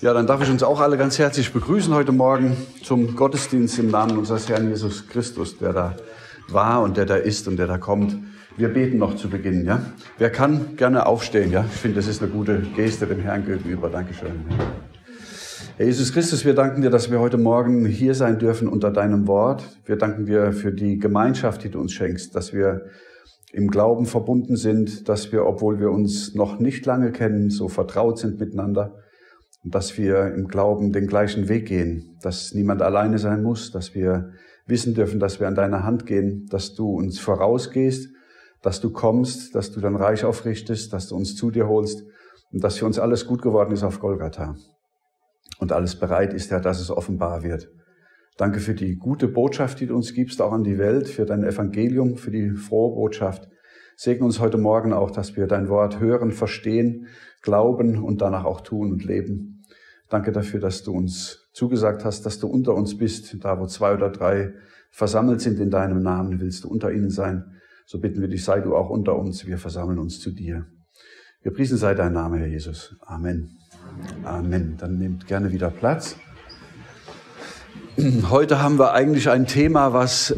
Ja, dann darf ich uns auch alle ganz herzlich begrüßen heute Morgen zum Gottesdienst im Namen unseres Herrn Jesus Christus, der da war und der da ist und der da kommt. Wir beten noch zu Beginn, ja. Wer kann, gerne aufstehen, ja. Ich finde, das ist eine gute Geste dem Herrn gegenüber. Dankeschön. Herr Jesus Christus, wir danken dir, dass wir heute Morgen hier sein dürfen unter deinem Wort. Wir danken dir für die Gemeinschaft, die du uns schenkst, dass wir im Glauben verbunden sind, dass wir, obwohl wir uns noch nicht lange kennen, so vertraut sind miteinander. Und dass wir im Glauben den gleichen Weg gehen, dass niemand alleine sein muss, dass wir wissen dürfen, dass wir an deiner Hand gehen, dass du uns vorausgehst, dass du kommst, dass du dein Reich aufrichtest, dass du uns zu dir holst und dass für uns alles gut geworden ist auf Golgatha und alles bereit ist, Herr, dass es offenbar wird. Danke für die gute Botschaft, die du uns gibst, auch an die Welt, für dein Evangelium, für die frohe Botschaft. Segne uns heute Morgen auch, dass wir dein Wort hören, verstehen, glauben und danach auch tun und leben. Danke dafür, dass du uns zugesagt hast, dass du unter uns bist. Da, wo 2 oder 3 versammelt sind in deinem Namen, willst du unter ihnen sein. So bitten wir dich, sei du auch unter uns. Wir versammeln uns zu dir. Gepriesen sei dein Name, Herr Jesus. Amen. Amen. Dann nehmt gerne wieder Platz. Heute haben wir eigentlich ein Thema, was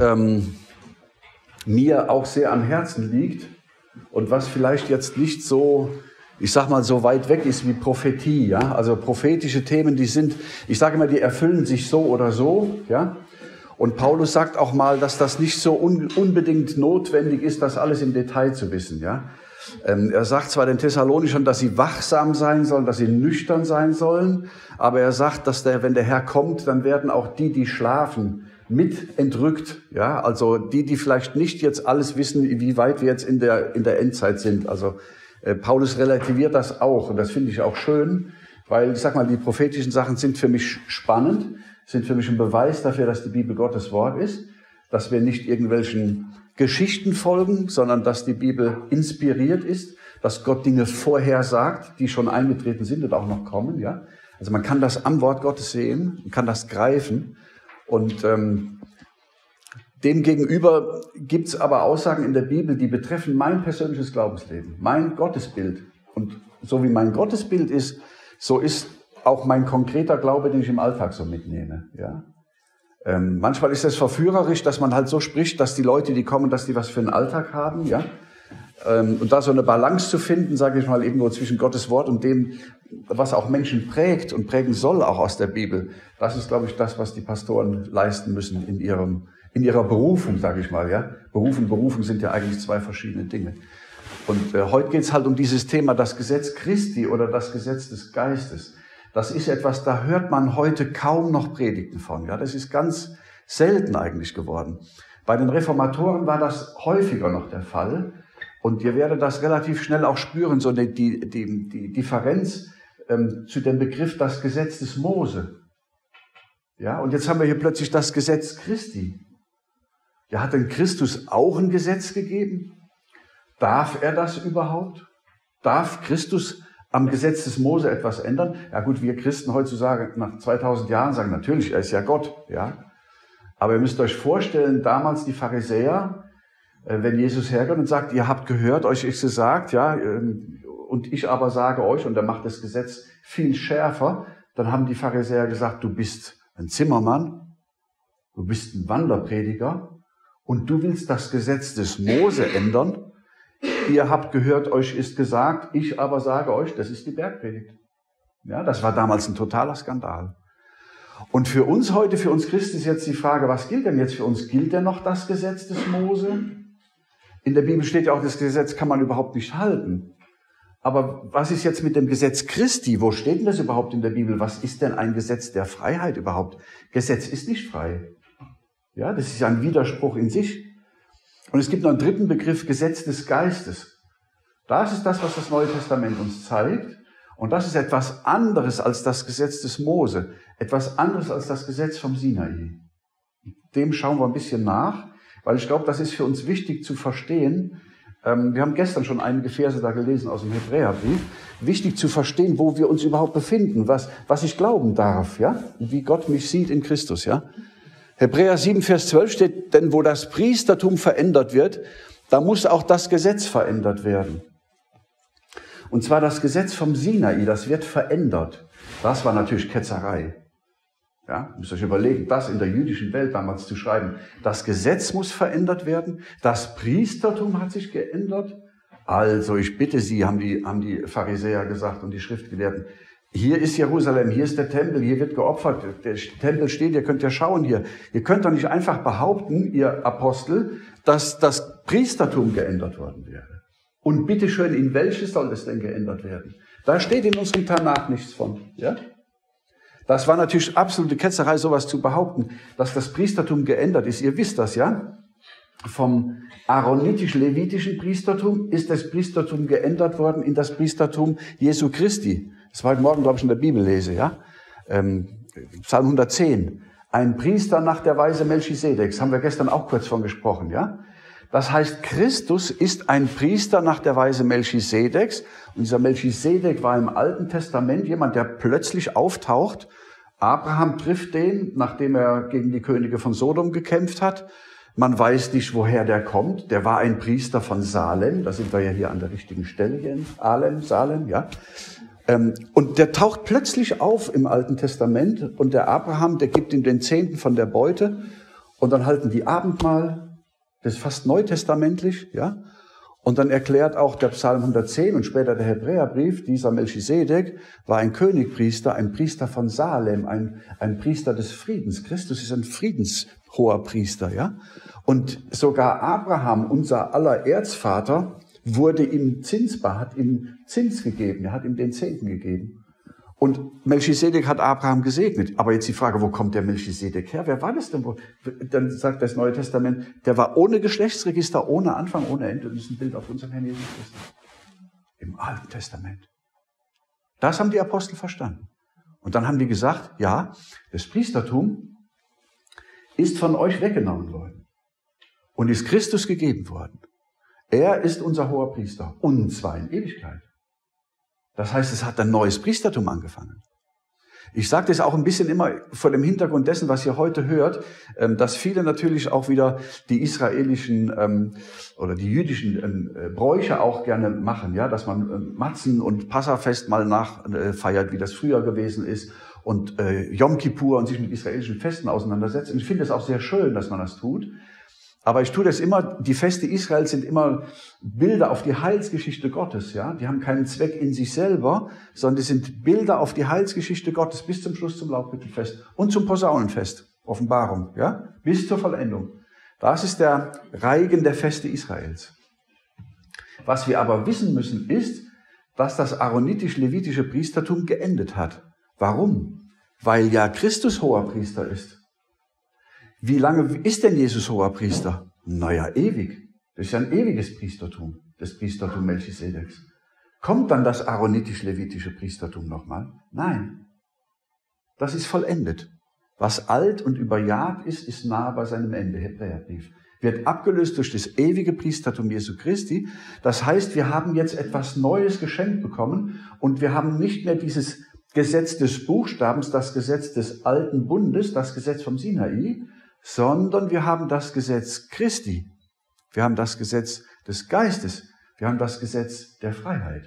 mir auch sehr am Herzen liegt und was vielleicht jetzt nicht so, ich sag mal, so weit weg ist wie Prophetie, ja. Also prophetische Themen, die sind, ich sage immer, die erfüllen sich so oder so, ja. Und Paulus sagt auch mal, dass das nicht so unbedingt notwendig ist, das alles im Detail zu wissen, ja. Er sagt zwar den Thessalonichern, dass sie wachsam sein sollen, dass sie nüchtern sein sollen, aber er sagt, dass wenn der Herr kommt, dann werden auch die schlafen, mit entrückt, ja, also die vielleicht nicht jetzt alles wissen, wie weit wir jetzt in der Endzeit sind. Also Paulus relativiert das auch und das finde ich auch schön, weil ich sag mal, die prophetischen Sachen sind für mich spannend, sind für mich ein Beweis dafür, dass die Bibel Gottes Wort ist, dass wir nicht irgendwelchen Geschichten folgen, sondern dass die Bibel inspiriert ist, dass Gott Dinge vorhersagt, die schon eingetreten sind und auch noch kommen, ja. Also man kann das am Wort Gottes sehen, man kann das greifen. Und demgegenüber gibt es aber Aussagen in der Bibel, die betreffen mein persönliches Glaubensleben, mein Gottesbild. Und so wie mein Gottesbild ist, so ist auch mein konkreter Glaube, den ich im Alltag so mitnehme. Ja? Manchmal ist es verführerisch, dass man halt so spricht, dass die Leute, die kommen, dass die was für einen Alltag haben. Ja? Und da so eine Balance zu finden, sage ich mal, irgendwo zwischen Gottes Wort und dem, was auch Menschen prägt und prägen soll, auch aus der Bibel. Das ist, glaube ich, das, was die Pastoren leisten müssen in ihrer Berufung, sage ich mal. Ja? Berufung sind ja eigentlich 2 verschiedene Dinge. Und heute geht es halt um dieses Thema, das Gesetz Christi oder das Gesetz des Geistes. Das ist etwas, da hört man heute kaum noch Predigten von. Ja? Das ist ganz selten eigentlich geworden. Bei den Reformatoren war das häufiger noch der Fall. Und ihr werdet das relativ schnell auch spüren, so die Differenz zu dem Begriff das Gesetz des Mose. Ja, und jetzt haben wir hier plötzlich das Gesetz Christi. Ja, hat denn Christus auch ein Gesetz gegeben? Darf er das überhaupt? Darf Christus am Gesetz des Mose etwas ändern? Ja gut, wir Christen heutzutage nach 2000 Jahren sagen, natürlich, er ist ja Gott. Ja. Aber ihr müsst euch vorstellen, damals die Pharisäer, wenn Jesus herkommt und sagt, ihr habt gehört, euch ist gesagt, ja, und ich aber sage euch, und er macht das Gesetz viel schärfer, dann haben die Pharisäer gesagt, du bist ein Zimmermann, du bist ein Wanderprediger und du willst das Gesetz des Mose ändern. Ihr habt gehört, euch ist gesagt, ich aber sage euch, das ist die Bergpredigt. Ja, das war damals ein totaler Skandal. Und für uns heute, für uns Christen ist jetzt die Frage, was gilt denn jetzt für uns? Gilt denn noch das Gesetz des Mose? In der Bibel steht ja auch, das Gesetz kann man überhaupt nicht halten. Aber was ist jetzt mit dem Gesetz Christi? Wo steht denn das überhaupt in der Bibel? Was ist denn ein Gesetz der Freiheit überhaupt? Gesetz ist nicht frei. Ja, das ist ein Widerspruch in sich. Und es gibt noch einen dritten Begriff, Gesetz des Geistes. Das ist das, was das Neue Testament uns zeigt. Und das ist etwas anderes als das Gesetz des Mose. Etwas anderes als das Gesetz vom Sinai. Dem schauen wir ein bisschen nach. Weil ich glaube, das ist für uns wichtig zu verstehen. Wir haben gestern schon einige Verse da gelesen aus dem Hebräerbrief. Wichtig zu verstehen, wo wir uns überhaupt befinden, was ich glauben darf, ja, wie Gott mich sieht in Christus, ja. Hebräer 7, Vers 12 steht, denn wo das Priestertum verändert wird, da muss auch das Gesetz verändert werden. Und zwar das Gesetz vom Sinai, das wird verändert. Das war natürlich Ketzerei. Ja, müsst ihr euch überlegen, das in der jüdischen Welt damals zu schreiben. Das Gesetz muss verändert werden, das Priestertum hat sich geändert. Also ich bitte Sie, haben die Pharisäer gesagt und die Schriftgelehrten, hier ist Jerusalem, hier ist der Tempel, hier wird geopfert, der Tempel steht, ihr könnt ja schauen hier. Ihr könnt doch nicht einfach behaupten, ihr Apostel, dass das Priestertum geändert worden wäre. Und bitteschön, in welches soll es denn geändert werden? Da steht in unserem Tanach nichts von. Ja? Das war natürlich absolute Ketzerei, sowas zu behaupten, dass das Priestertum geändert ist. Ihr wisst das, ja? Vom aaronitisch-levitischen Priestertum ist das Priestertum geändert worden in das Priestertum Jesu Christi. Das war heute Morgen, glaube ich, in der Bibel lese, ja? Psalm 110. Ein Priester nach der Weise Melchisedeks. Haben wir gestern auch kurz von gesprochen, ja? Das heißt, Christus ist ein Priester nach der Weise Melchisedeks. Und dieser Melchisedek war im Alten Testament jemand, der plötzlich auftaucht. Abraham trifft den, nachdem er gegen die Könige von Sodom gekämpft hat. Man weiß nicht, woher der kommt. Der war ein Priester von Salem. Da sind wir ja hier an der richtigen Stelle hier in Salem, ja. Und der taucht plötzlich auf im Alten Testament. Und der Abraham, der gibt ihm den Zehnten von der Beute. Und dann halten die Abendmahl. Das ist fast neutestamentlich, ja. Und dann erklärt auch der Psalm 110 und später der Hebräerbrief, dieser Melchisedek war ein Königpriester, ein Priester von Salem, ein Priester des Friedens. Christus ist ein friedenshoher Priester, ja. Und sogar Abraham, unser aller Erzvater, wurde ihm zinsbar, hat ihm Zins gegeben, er hat ihm den Zehnten gegeben. Und Melchisedek hat Abraham gesegnet. Aber jetzt die Frage, wo kommt der Melchisedek her? Wer war das denn? Dann sagt das Neue Testament, der war ohne Geschlechtsregister, ohne Anfang, ohne Ende. Das ist ein Bild auf unseren Herrn Jesus Christus. Im Alten Testament. Das haben die Apostel verstanden. Und dann haben die gesagt, ja, das Priestertum ist von euch weggenommen worden und ist Christus gegeben worden. Er ist unser hoher Priester, und zwar in Ewigkeit. Das heißt, es hat ein neues Priestertum angefangen. Ich sage das auch ein bisschen immer vor dem Hintergrund dessen, was ihr heute hört, dass viele natürlich auch wieder die israelischen oder die jüdischen Bräuche auch gerne machen, ja, dass man Matzen und Passafest mal nachfeiert, wie das früher gewesen ist, und Yom Kippur und sich mit israelischen Festen auseinandersetzt. Und ich finde es auch sehr schön, dass man das tut. Aber ich tue das immer, die Feste Israels sind immer Bilder auf die Heilsgeschichte Gottes, ja. Die haben keinen Zweck in sich selber, sondern die sind Bilder auf die Heilsgeschichte Gottes bis zum Schluss zum Laubhüttenfest und zum Posaunenfest, Offenbarung, ja. Bis zur Vollendung. Das ist der Reigen der Feste Israels. Was wir aber wissen müssen ist, dass das aaronitisch-levitische Priestertum geendet hat. Warum? Weil ja Christus hoher Priester ist. Wie lange ist denn Jesus hoher Priester? Naja, ewig. Das ist ja ein ewiges Priestertum, das Priestertum Melchisedeks. Kommt dann das aaronitisch-levitische Priestertum nochmal? Nein. Das ist vollendet. Was alt und überjahrt ist, ist nahe bei seinem Ende. Hebräerbrief. Wird abgelöst durch das ewige Priestertum Jesu Christi. Das heißt, wir haben jetzt etwas Neues geschenkt bekommen und wir haben nicht mehr dieses Gesetz des Buchstabens, das Gesetz des alten Bundes, das Gesetz vom Sinai, sondern wir haben das Gesetz Christi. Wir haben das Gesetz des Geistes. Wir haben das Gesetz der Freiheit.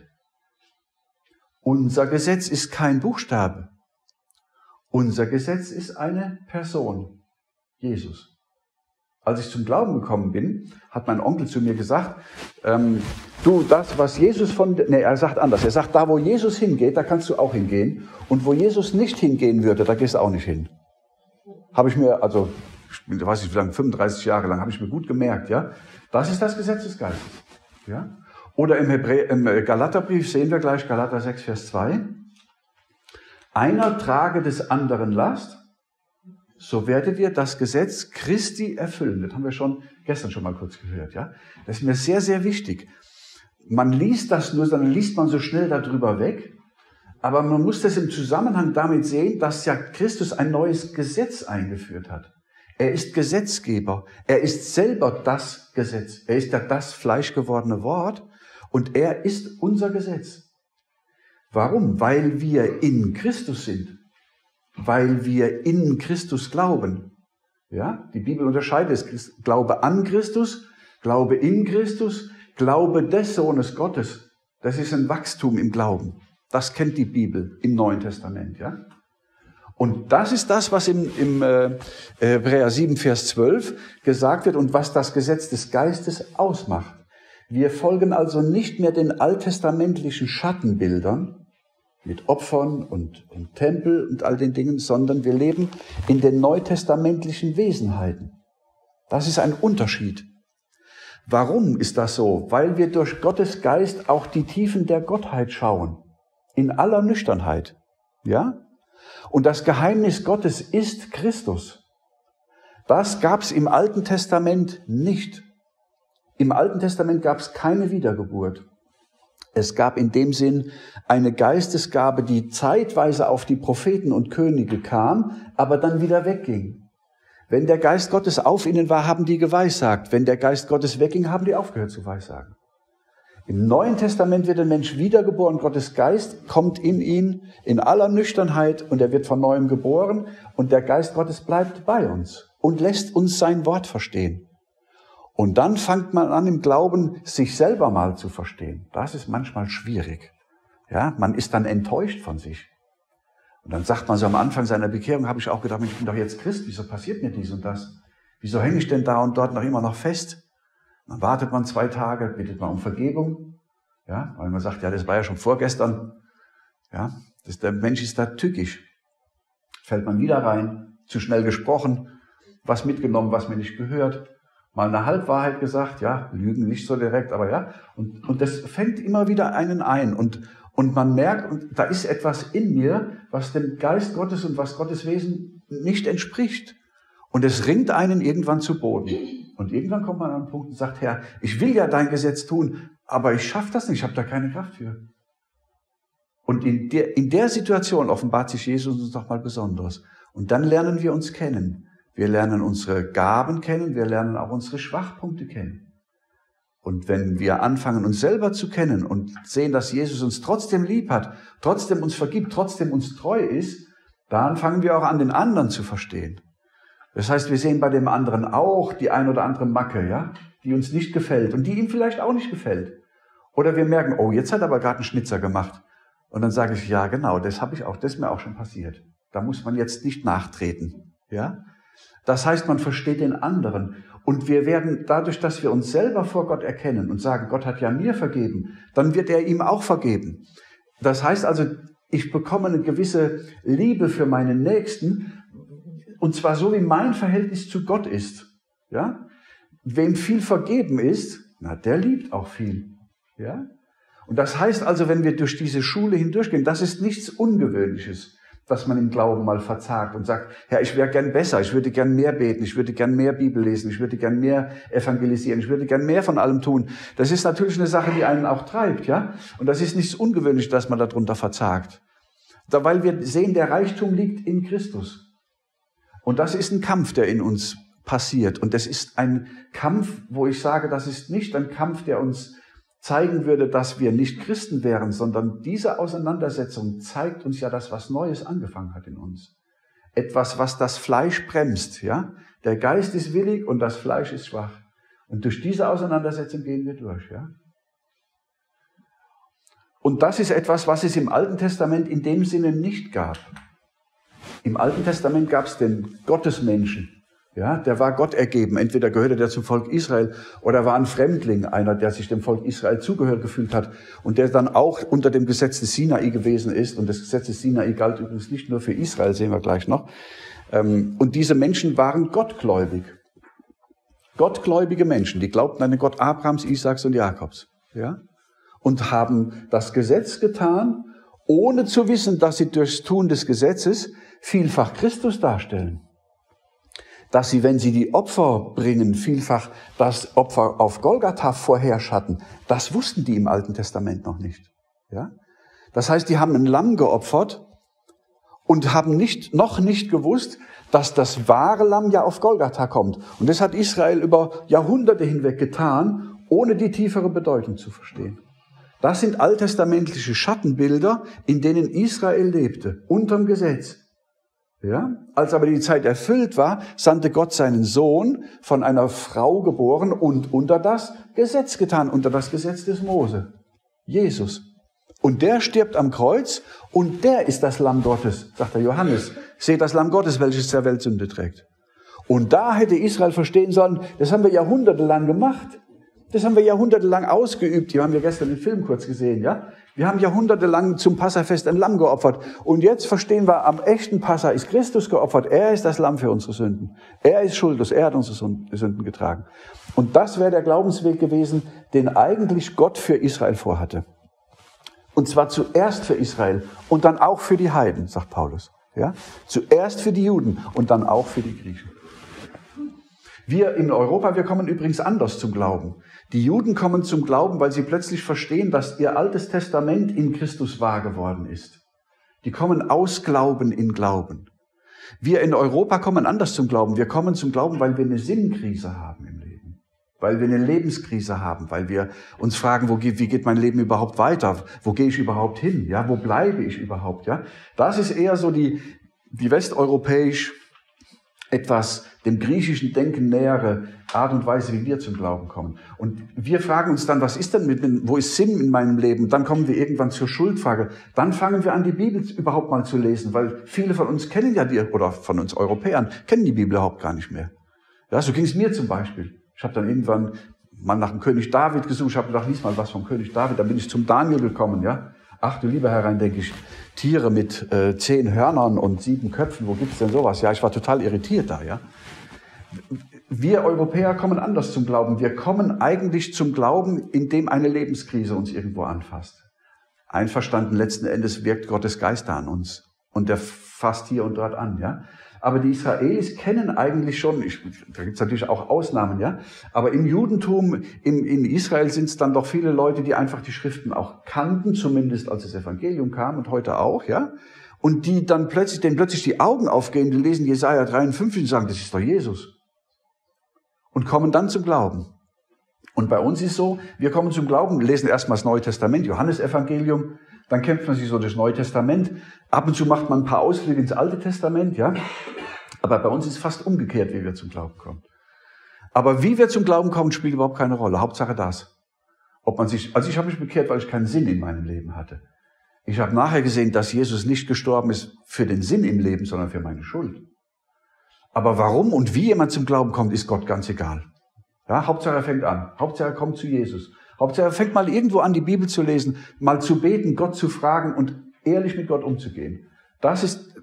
Unser Gesetz ist kein Buchstabe. Unser Gesetz ist eine Person, Jesus. Als ich zum Glauben gekommen bin, hat mein Onkel zu mir gesagt, das, was Jesus er sagt anders. Er sagt, da wo Jesus hingeht, da kannst du auch hingehen. Und wo Jesus nicht hingehen würde, da gehst du auch nicht hin. Habe ich mir, ich weiß nicht wie lange, 35 Jahre lang, habe ich mir gut gemerkt, ja. Das ist das Gesetz des Geistes, ja. Oder im Galaterbrief sehen wir gleich, Galater 6, Vers 2. Einer trage des anderen Last, so werdet ihr das Gesetz Christi erfüllen. Das haben wir gestern schon mal kurz gehört, ja. Das ist mir sehr, sehr wichtig. Man liest das nur, dann liest man so schnell darüber weg. Aber man muss das im Zusammenhang damit sehen, dass ja Christus ein neues Gesetz eingeführt hat. Er ist Gesetzgeber. Er ist selber das Gesetz. Er ist ja das fleischgewordene Wort und er ist unser Gesetz. Warum? Weil wir in Christus sind. Weil wir in Christus glauben. Ja? Die Bibel unterscheidet es. Glaube an Christus, Glaube in Christus, Glaube des Sohnes Gottes. Das ist ein Wachstum im Glauben. Das kennt die Bibel im Neuen Testament, ja. Und das ist das, was im Hebräer 7, Vers 12 gesagt wird und was das Gesetz des Geistes ausmacht. Wir folgen also nicht mehr den alttestamentlichen Schattenbildern mit Opfern und Tempel und all den Dingen, sondern wir leben in den neutestamentlichen Wesenheiten. Das ist ein Unterschied. Warum ist das so? Weil wir durch Gottes Geist auch die Tiefen der Gottheit schauen. In aller Nüchternheit. Ja? Und das Geheimnis Gottes ist Christus. Das gab es im Alten Testament nicht. Im Alten Testament gab es keine Wiedergeburt. Es gab in dem Sinn eine Geistesgabe, die zeitweise auf die Propheten und Könige kam, aber dann wieder wegging. Wenn der Geist Gottes auf ihnen war, haben die geweissagt. Wenn der Geist Gottes wegging, haben die aufgehört zu weissagen. Im Neuen Testament wird der Mensch wiedergeboren. Gottes Geist kommt in ihn in aller Nüchternheit und er wird von Neuem geboren. Und der Geist Gottes bleibt bei uns und lässt uns sein Wort verstehen. Und dann fängt man an, im Glauben sich selber mal zu verstehen. Das ist manchmal schwierig. Ja, man ist dann enttäuscht von sich. Und dann sagt man so am Anfang seiner Bekehrung, habe ich auch gedacht, ich bin doch jetzt Christ, wieso passiert mir dies und das? Wieso hänge ich denn da und dort noch immer noch fest? Dann wartet man 2 Tage, bittet man um Vergebung. Ja, weil man sagt, ja, das war ja schon vorgestern. Ja, der Mensch ist da tückisch. Fällt man wieder rein, zu schnell gesprochen, was mitgenommen, was mir nicht gehört. Mal eine Halbwahrheit gesagt, ja, Lügen nicht so direkt, aber ja. Und das fängt immer wieder einen ein. Und man merkt, da ist etwas in mir, was dem Geist Gottes und was Gottes Wesen nicht entspricht. Und es ringt einen irgendwann zu Boden. Und irgendwann kommt man an einen Punkt und sagt, Herr, ich will ja dein Gesetz tun, aber ich schaffe das nicht, ich habe da keine Kraft für. Und in der Situation offenbart sich Jesus uns doch mal Besonderes. Und dann lernen wir uns kennen. Wir lernen unsere Gaben kennen, wir lernen auch unsere Schwachpunkte kennen. Und wenn wir anfangen, uns selber zu kennen und sehen, dass Jesus uns trotzdem lieb hat, trotzdem uns vergibt, trotzdem uns treu ist, dann fangen wir auch an, den anderen zu verstehen. Das heißt, wir sehen bei dem anderen auch die ein oder andere Macke, ja, die uns nicht gefällt und die ihm vielleicht auch nicht gefällt. Oder wir merken, oh, jetzt hat er aber gerade einen Schnitzer gemacht. Und dann sage ich, ja, genau, das ist mir auch schon passiert. Da muss man jetzt nicht nachtreten, ja. Das heißt, man versteht den anderen. Und wir werden dadurch, dass wir uns selber vor Gott erkennen und sagen, Gott hat ja mir vergeben, dann wird er ihm auch vergeben. Das heißt also, ich bekomme eine gewisse Liebe für meinen Nächsten, und zwar so, wie mein Verhältnis zu Gott ist. Ja? Wem viel vergeben ist, na, der liebt auch viel. Ja? Und das heißt also, wenn wir durch diese Schule hindurchgehen, das ist nichts Ungewöhnliches, dass man im Glauben mal verzagt und sagt, Herr, ich wäre gern besser, ich würde gern mehr beten, ich würde gern mehr Bibel lesen, ich würde gern mehr evangelisieren, ich würde gern mehr von allem tun. Das ist natürlich eine Sache, die einen auch treibt, ja. Und das ist nichts Ungewöhnliches, dass man darunter verzagt. Weil wir sehen, der Reichtum liegt in Christus. Und das ist ein Kampf, der in uns passiert. Und das ist ein Kampf, wo ich sage, das ist nicht ein Kampf, der uns zeigen würde, dass wir nicht Christen wären, sondern diese Auseinandersetzung zeigt uns ja, dass was Neues angefangen hat in uns. Etwas, was das Fleisch bremst, ja. Der Geist ist willig und das Fleisch ist schwach. Und durch diese Auseinandersetzung gehen wir durch, ja. Und das ist etwas, was es im Alten Testament in dem Sinne nicht gab. Im Alten Testament gab es den Gottesmenschen. Ja, der war Gott ergeben. Entweder gehörte der zum Volk Israel oder war ein Fremdling, einer, der sich dem Volk Israel zugehört gefühlt hat und der dann auch unter dem Gesetz des Sinai gewesen ist. Und das Gesetz des Sinai galt übrigens nicht nur für Israel, sehen wir gleich noch. Und diese Menschen waren gottgläubig. Gottgläubige Menschen, die glaubten an den Gott Abrahams, Isaaks und Jakobs. Ja? Und haben das Gesetz getan, ohne zu wissen, dass sie durchs Tun des Gesetzes vielfach Christus darstellen. Dass sie, wenn sie die Opfer bringen, vielfach das Opfer auf Golgatha vorherschatten. Das wussten die im Alten Testament noch nicht. Ja? Das heißt, die haben ein Lamm geopfert und haben noch nicht gewusst, dass das wahre Lamm ja auf Golgatha kommt. Und das hat Israel über Jahrhunderte hinweg getan, ohne die tiefere Bedeutung zu verstehen. Das sind alttestamentliche Schattenbilder, in denen Israel lebte, unterm Gesetz. Ja? Als aber die Zeit erfüllt war, sandte Gott seinen Sohn, von einer Frau geboren und unter das Gesetz getan, unter das Gesetz des Mose. Jesus. Und der stirbt am Kreuz und der ist das Lamm Gottes, sagt der Johannes. Seht das Lamm Gottes, welches der Welt Sünde trägt. Und da hätte Israel verstehen sollen, das haben wir jahrhundertelang gemacht. Das haben wir jahrhundertelang ausgeübt. Die haben wir gestern im Film kurz gesehen, ja? Wir haben jahrhundertelang zum Passafest ein Lamm geopfert. Und jetzt verstehen wir, am echten Passa ist Christus geopfert. Er ist das Lamm für unsere Sünden. Er ist schuldlos. Er hat unsere Sünden getragen. Und das wäre der Glaubensweg gewesen, den eigentlich Gott für Israel vorhatte. Und zwar zuerst für Israel und dann auch für die Heiden, sagt Paulus. Ja? Zuerst für die Juden und dann auch für die Griechen. Wir in Europa, wir kommen übrigens anders zum Glauben. Die Juden kommen zum Glauben, weil sie plötzlich verstehen, dass ihr Altes Testament in Christus wahr geworden ist. Die kommen aus Glauben in Glauben. Wir in Europa kommen anders zum Glauben. Wir kommen zum Glauben, weil wir eine Sinnkrise haben im Leben. Weil wir eine Lebenskrise haben. Weil wir uns fragen, wie geht mein Leben überhaupt weiter? Wo gehe ich überhaupt hin? Ja, wo bleibe ich überhaupt? Ja, das ist eher so die westeuropäisch etwas dem griechischen Denken nähere Art und Weise, wie wir zum Glauben kommen. Und wir fragen uns dann, was ist denn wo ist Sinn in meinem Leben? Dann kommen wir irgendwann zur Schuldfrage. Dann fangen wir an, die Bibel überhaupt mal zu lesen, weil viele von uns kennen ja oder von uns Europäern, kennen die Bibel überhaupt gar nicht mehr. Ja, so ging es mir zum Beispiel. Ich habe dann irgendwann mal nach dem König David gesucht. Ich habe gedacht, lies mal was vom König David. Dann bin ich zum Daniel gekommen, ja. Ach du lieber Herr, denke ich, Tiere mit 10 Hörnern und 7 Köpfen, wo gibt's denn sowas? Ja, ich war total irritiert da, ja. Wir Europäer kommen anders zum Glauben. Wir kommen eigentlich zum Glauben, indem eine Lebenskrise uns irgendwo anfasst. Einverstanden, letzten Endes wirkt Gottes Geist an uns. Und der fasst hier und dort an, ja. Aber die Israelis kennen eigentlich schon, da gibt's natürlich auch Ausnahmen, ja. Aber im Judentum, in Israel sind es dann doch viele Leute, die einfach die Schriften auch kannten, zumindest als das Evangelium kam und heute auch, ja. Und die dann denen plötzlich die Augen aufgehen, die lesen Jesaja 53 und sagen, das ist doch Jesus. Und kommen dann zum Glauben. Und bei uns ist so, wir kommen zum Glauben, lesen erstmal das Neue Testament, Johannesevangelium, dann kämpft man sich so durch das Neue Testament. Ab und zu macht man ein paar Ausflüge ins Alte Testament, ja. Aber bei uns ist es fast umgekehrt, wie wir zum Glauben kommen. Aber wie wir zum Glauben kommen, spielt überhaupt keine Rolle. Hauptsache das. Ich habe mich bekehrt, weil ich keinen Sinn in meinem Leben hatte. Ich habe nachher gesehen, dass Jesus nicht gestorben ist für den Sinn im Leben, sondern für meine Schuld. Aber warum und wie jemand zum Glauben kommt, ist Gott ganz egal. Ja, Hauptsache er fängt an. Hauptsache er kommt zu Jesus. Hauptsache er fängt mal irgendwo an, die Bibel zu lesen, mal zu beten, Gott zu fragen und ehrlich mit Gott umzugehen. Das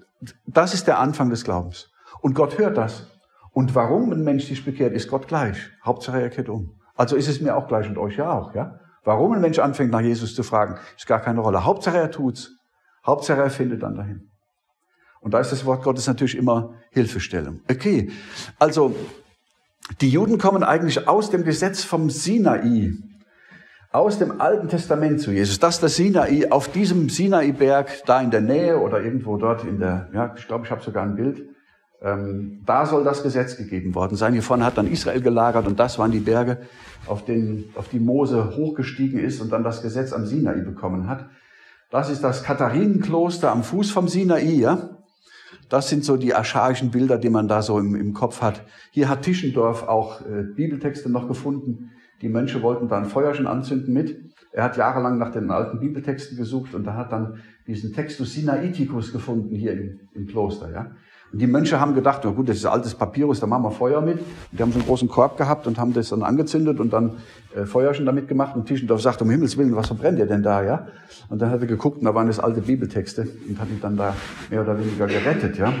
ist der Anfang des Glaubens. Und Gott hört das. Und warum ein Mensch sich bekehrt, ist Gott gleich. Hauptsache er kehrt um. Also ist es mir auch gleich und euch ja auch, ja? Warum ein Mensch anfängt, nach Jesus zu fragen, ist gar keine Rolle. Hauptsache er tut's. Hauptsache er findet dann dahin. Und da ist das Wort Gottes natürlich immer Hilfestellung. Okay, also die Juden kommen eigentlich aus dem Gesetz vom Sinai, aus dem Alten Testament zu Jesus. Das ist das Sinai, auf diesem Sinai-Berg, da in der Nähe oder irgendwo dort ich glaube, ich habe sogar ein Bild, da soll das Gesetz gegeben worden sein. Hier vorne hat dann Israel gelagert und das waren die Berge, auf die Mose hochgestiegen ist und dann das Gesetz am Sinai bekommen hat. Das ist das Katharinenkloster am Fuß vom Sinai, ja. Das sind so die archaischen Bilder, die man da so im Kopf hat. Hier hat Tischendorf auch Bibeltexte noch gefunden. Die Mönche wollten da ein Feuerchen anzünden mit. Er hat jahrelang nach den alten Bibeltexten gesucht und er hat dann diesen Textus Sinaiticus gefunden hier im Kloster, ja. Und die Mönche haben gedacht, na gut, das ist altes Papyrus, da machen wir Feuer mit. Und die haben so einen großen Korb gehabt und haben das dann angezündet und dann Feuerchen damit gemacht. Und Tischendorf sagte, um Himmels Willen, was verbrennt ihr denn da, ja? Und dann hat er geguckt und da waren das alte Bibeltexte und hat ihn dann da mehr oder weniger gerettet, ja.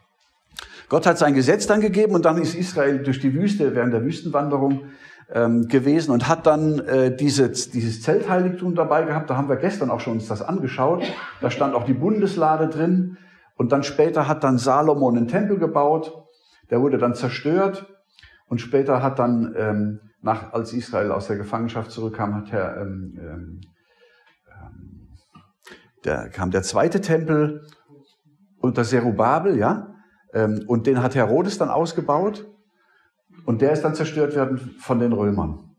Gott hat sein Gesetz dann gegeben und dann ist Israel durch die Wüste während der Wüstenwanderung gewesen und hat dann dieses Zeltheiligtum dabei gehabt. Da haben wir gestern auch schon uns das angeschaut. Da stand auch die Bundeslade drin. Und dann später hat dann Salomon einen Tempel gebaut, der wurde dann zerstört und später hat dann, als Israel aus der Gefangenschaft zurückkam, kam der zweite Tempel unter Zerubabel, ja, und den hat Herodes dann ausgebaut und der ist dann zerstört worden von den Römern.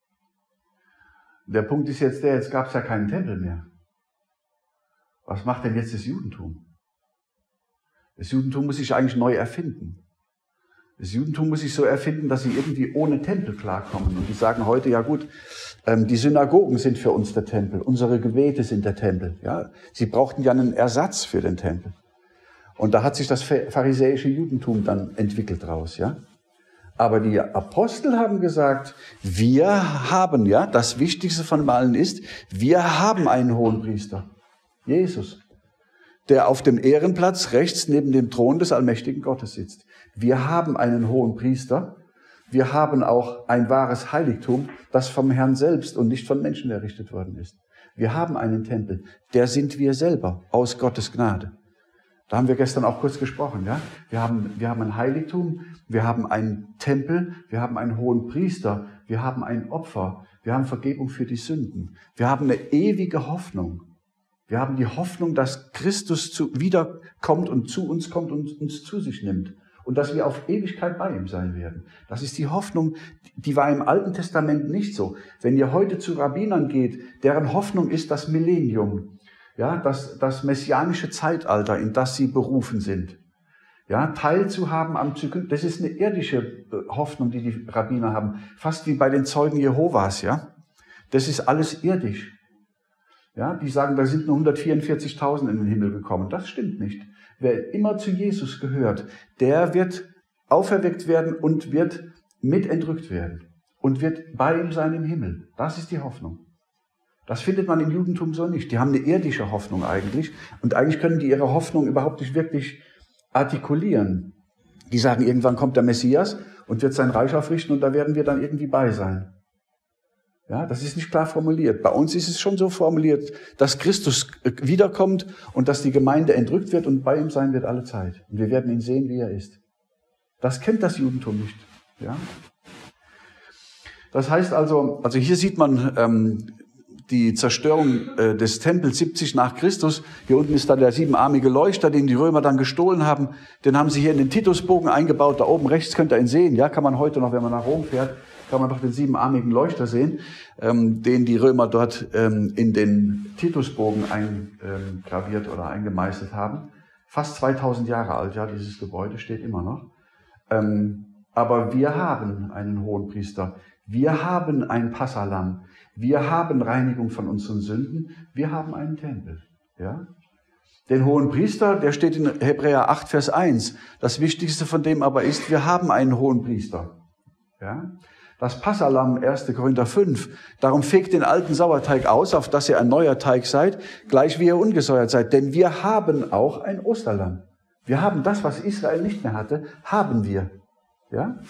Der Punkt ist jetzt gab es ja keinen Tempel mehr. Was macht denn jetzt das Judentum? Das Judentum muss sich eigentlich neu erfinden. Das Judentum muss sich so erfinden, dass sie irgendwie ohne Tempel klarkommen. Und die sagen heute, ja gut, die Synagogen sind für uns der Tempel, unsere Gebete sind der Tempel. Ja? Sie brauchten ja einen Ersatz für den Tempel. Und da hat sich das pharisäische Judentum dann entwickelt draus. Ja? Aber die Apostel haben gesagt, wir haben, ja, das Wichtigste von allen ist, wir haben einen Hohenpriester, Jesus, der auf dem Ehrenplatz rechts neben dem Thron des allmächtigen Gottes sitzt. Wir haben einen Hohenpriester, wir haben auch ein wahres Heiligtum, das vom Herrn selbst und nicht von Menschen errichtet worden ist. Wir haben einen Tempel, der sind wir selber, aus Gottes Gnade. Da haben wir gestern auch kurz gesprochen. Ja? Wir haben ein Heiligtum, wir haben einen Tempel, wir haben einen Hohenpriester, wir haben ein Opfer, wir haben Vergebung für die Sünden. Wir haben eine ewige Hoffnung. Wir haben die Hoffnung, dass Christus wiederkommt und zu uns kommt und uns zu sich nimmt. Und dass wir auf Ewigkeit bei ihm sein werden. Das ist die Hoffnung, die war im Alten Testament nicht so. Wenn ihr heute zu Rabbinern geht, deren Hoffnung ist das Millennium. Ja, das messianische Zeitalter, in das sie berufen sind. Ja, teilzuhaben am Zyklus, das ist eine irdische Hoffnung, die die Rabbiner haben. Fast wie bei den Zeugen Jehovas, ja. Das ist alles irdisch. Ja, die sagen, da sind nur 144.000 in den Himmel gekommen. Das stimmt nicht. Wer immer zu Jesus gehört, der wird auferweckt werden und wird mit entrückt werden. Und wird bei ihm sein im Himmel. Das ist die Hoffnung. Das findet man im Judentum so nicht. Die haben eine irdische Hoffnung eigentlich. Und eigentlich können die ihre Hoffnung überhaupt nicht wirklich artikulieren. Die sagen, irgendwann kommt der Messias und wird sein Reich aufrichten und da werden wir dann irgendwie bei sein. Ja, das ist nicht klar formuliert. Bei uns ist es schon so formuliert, dass Christus wiederkommt und dass die Gemeinde entrückt wird und bei ihm sein wird alle Zeit. Und wir werden ihn sehen, wie er ist. Das kennt das Judentum nicht. Ja? Das heißt also hier sieht man die Zerstörung des Tempels 70 nach Christus. Hier unten ist da der siebenarmige Leuchter, den die Römer dann gestohlen haben. Den haben sie hier in den Titusbogen eingebaut. Da oben rechts könnt ihr ihn sehen. Ja, kann man heute noch, wenn man nach Rom fährt, kann man doch den siebenarmigen Leuchter sehen, den die Römer dort in den Titusbogen eingraviert oder eingemeißelt haben. Fast 2000 Jahre alt, ja, dieses Gebäude steht immer noch. Aber wir haben einen Hohenpriester. Wir haben ein Passahlamm. Wir haben Reinigung von unseren Sünden. Wir haben einen Tempel. Ja? Den Hohenpriester, der steht in Hebräer 8, Vers 1. Das Wichtigste von dem aber ist, wir haben einen Hohenpriester. Ja? Das Passahlamm, 1. Korinther 5. Darum fegt den alten Sauerteig aus, auf dass ihr ein neuer Teig seid, gleich wie ihr ungesäuert seid. Denn wir haben auch ein Osterlamm. Wir haben das, was Israel nicht mehr hatte, haben wir. Ja?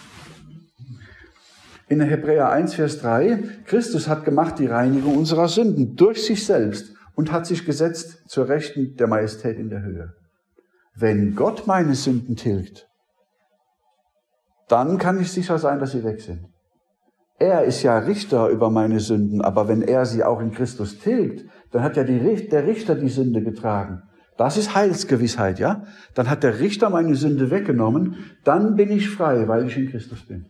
In Hebräer 1, Vers 3, Christus hat gemacht die Reinigung unserer Sünden durch sich selbst und hat sich gesetzt zur Rechten der Majestät in der Höhe. Wenn Gott meine Sünden tilgt, dann kann ich sicher sein, dass sie weg sind. Er ist ja Richter über meine Sünden, aber wenn er sie auch in Christus tilgt, dann hat ja der Richter die Sünde getragen. Das ist Heilsgewissheit, ja? Dann hat der Richter meine Sünde weggenommen, dann bin ich frei, weil ich in Christus bin.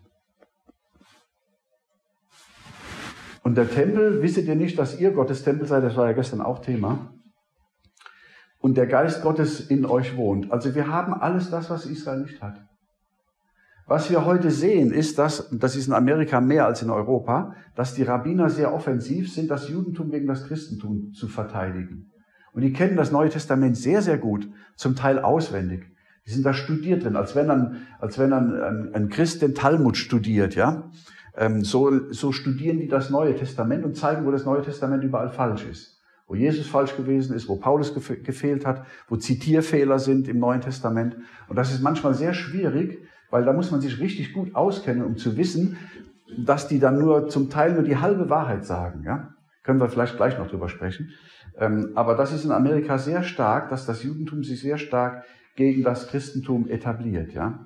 Und der Tempel, wisset ihr nicht, dass ihr Gottes Tempel seid? Das war ja gestern auch Thema. Und der Geist Gottes in euch wohnt. Also wir haben alles das, was Israel nicht hat. Was wir heute sehen, ist, das ist in Amerika mehr als in Europa, dass die Rabbiner sehr offensiv sind, das Judentum gegen das Christentum zu verteidigen. Und die kennen das Neue Testament sehr, sehr gut, zum Teil auswendig. Die sind da studiert drin, als wenn ein Christ den Talmud studiert, ja. So studieren die das Neue Testament und zeigen, wo das Neue Testament überall falsch ist. Wo Jesus falsch gewesen ist, wo Paulus gefehlt hat, wo Zitierfehler sind im Neuen Testament. Und das ist manchmal sehr schwierig, weil da muss man sich richtig gut auskennen, um zu wissen, dass die dann zum Teil nur die halbe Wahrheit sagen. Ja? Können wir vielleicht gleich noch drüber sprechen. Aber das ist in Amerika sehr stark, dass das Judentum sich sehr stark gegen das Christentum etabliert. Ja?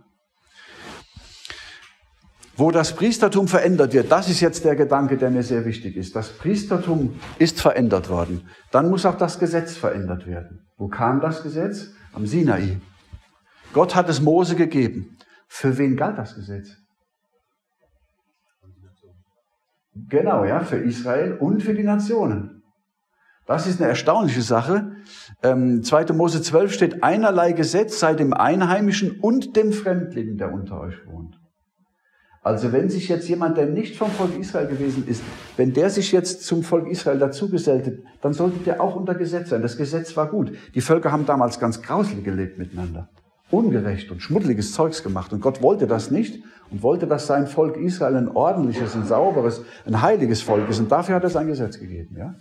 Wo das Priestertum verändert wird, das ist jetzt der Gedanke, der mir sehr wichtig ist. Das Priestertum ist verändert worden. Dann muss auch das Gesetz verändert werden. Wo kam das Gesetz? Am Sinai. Gott hat es Mose gegeben. Für wen galt das Gesetz? Genau, ja, für Israel und für die Nationen. Das ist eine erstaunliche Sache. 2. Mose 12 steht, einerlei Gesetz sei dem Einheimischen und dem Fremdling, der unter euch wohnt. Also wenn sich jetzt jemand, der nicht vom Volk Israel gewesen ist, wenn der sich jetzt zum Volk Israel dazugesellt, dann sollte der auch unter Gesetz sein. Das Gesetz war gut. Die Völker haben damals ganz grauslich gelebt miteinander. Ungerecht und schmuddeliges Zeugs gemacht. Und Gott wollte das nicht und wollte, dass sein Volk Israel ein ordentliches, ein sauberes, ein heiliges Volk ist. Und dafür hat er sein Gesetz gegeben. Ja?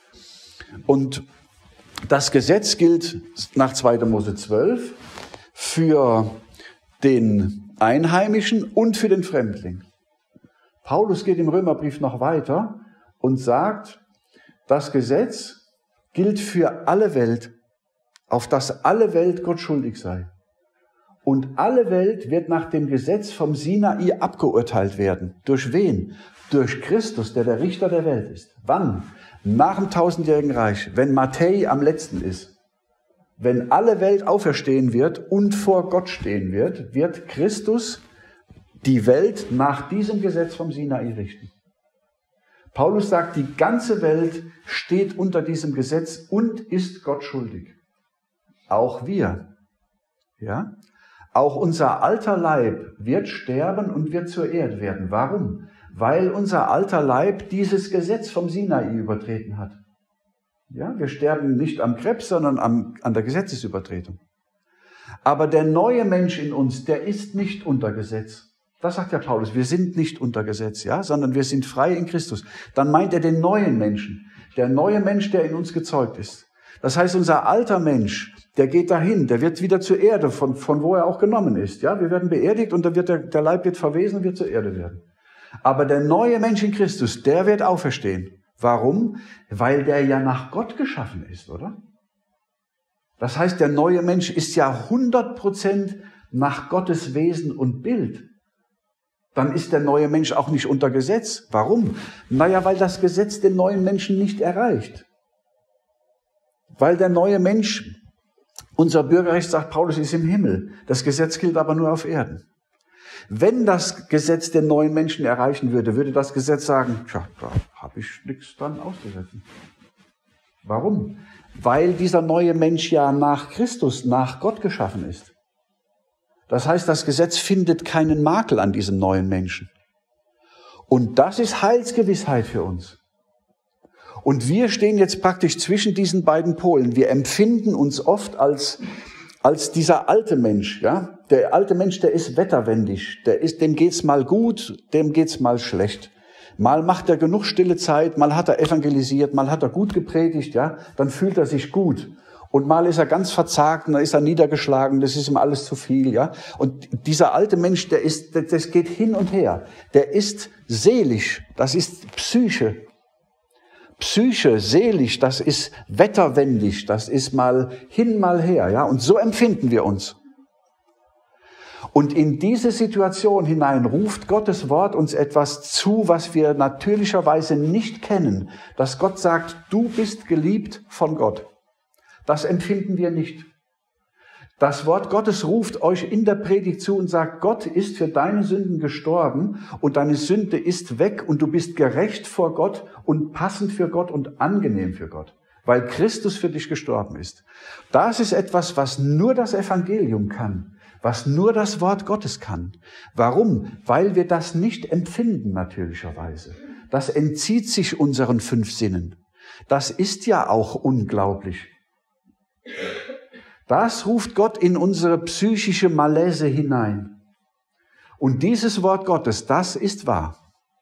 Und das Gesetz gilt nach 2. Mose 12 für den Einheimischen und für den Fremdling. Paulus geht im Römerbrief noch weiter und sagt, das Gesetz gilt für alle Welt, auf das alle Welt Gott schuldig sei. Und alle Welt wird nach dem Gesetz vom Sinai abgeurteilt werden. Durch wen? Durch Christus, der Richter der Welt ist. Wann? Nach dem 1000-jährigen Reich, wenn Matthäi am letzten ist. Wenn alle Welt auferstehen wird und vor Gott stehen wird, wird Christus die Welt nach diesem Gesetz vom Sinai richten. Paulus sagt, die ganze Welt steht unter diesem Gesetz und ist Gott schuldig. Auch wir. Ja? Auch unser alter Leib wird sterben und wird zur Erde werden. Warum? Weil unser alter Leib dieses Gesetz vom Sinai übertreten hat. Ja, wir sterben nicht am Krebs, sondern an der Gesetzesübertretung. Aber der neue Mensch in uns, der ist nicht unter Gesetz. Das sagt ja Paulus, wir sind nicht unter Gesetz, ja, sondern wir sind frei in Christus. Dann meint er den neuen Menschen, der neue Mensch, der in uns gezeugt ist. Das heißt, unser alter Mensch, der geht dahin, der wird wieder zur Erde, von wo er auch genommen ist. Ja, wir werden beerdigt und dann wird der Leib wird verwesen und wird zur Erde werden. Aber der neue Mensch in Christus, der wird auferstehen. Warum? Weil der ja nach Gott geschaffen ist, oder? Das heißt, der neue Mensch ist ja 100% nach Gottes Wesen und Bild. Dann ist der neue Mensch auch nicht unter Gesetz. Warum? Naja, weil das Gesetz den neuen Menschen nicht erreicht. Weil der neue Mensch, unser Bürgerrecht, sagt Paulus, ist im Himmel. Das Gesetz gilt aber nur auf Erden. Wenn das Gesetz den neuen Menschen erreichen würde, würde das Gesetz sagen, tja, da habe ich nichts dran auszusetzen. Warum? Weil dieser neue Mensch ja nach Christus, nach Gott geschaffen ist. Das heißt, das Gesetz findet keinen Makel an diesem neuen Menschen. Und das ist Heilsgewissheit für uns. Und wir stehen jetzt praktisch zwischen diesen beiden Polen. Wir empfinden uns oft als dieser alte Mensch, ja. Der alte Mensch, der ist wetterwendig. Dem geht's mal gut, dem geht's mal schlecht. Mal macht er genug stille Zeit, mal hat er evangelisiert, mal hat er gut gepredigt, ja. Dann fühlt er sich gut. Und mal ist er ganz verzagt und dann ist er niedergeschlagen, das ist ihm alles zu viel, ja. Und dieser alte Mensch, das geht hin und her. Der ist seelisch, das ist Psyche. Psyche, seelisch, das ist wetterwendig, das ist mal hin, mal her, ja. Und so empfinden wir uns. Und in diese Situation hinein ruft Gottes Wort uns etwas zu, was wir natürlicherweise nicht kennen. Dass Gott sagt, du bist geliebt von Gott. Das empfinden wir nicht. Das Wort Gottes ruft euch in der Predigt zu und sagt, Gott ist für deine Sünden gestorben und deine Sünde ist weg und du bist gerecht vor Gott und passend für Gott und angenehm für Gott, weil Christus für dich gestorben ist. Das ist etwas, was nur das Evangelium kann, was nur das Wort Gottes kann. Warum? Weil wir das nicht empfinden natürlicherweise. Das entzieht sich unseren 5 Sinnen. Das ist ja auch unglaublich. Das ruft Gott in unsere psychische Malaise hinein. Und dieses Wort Gottes, das ist wahr.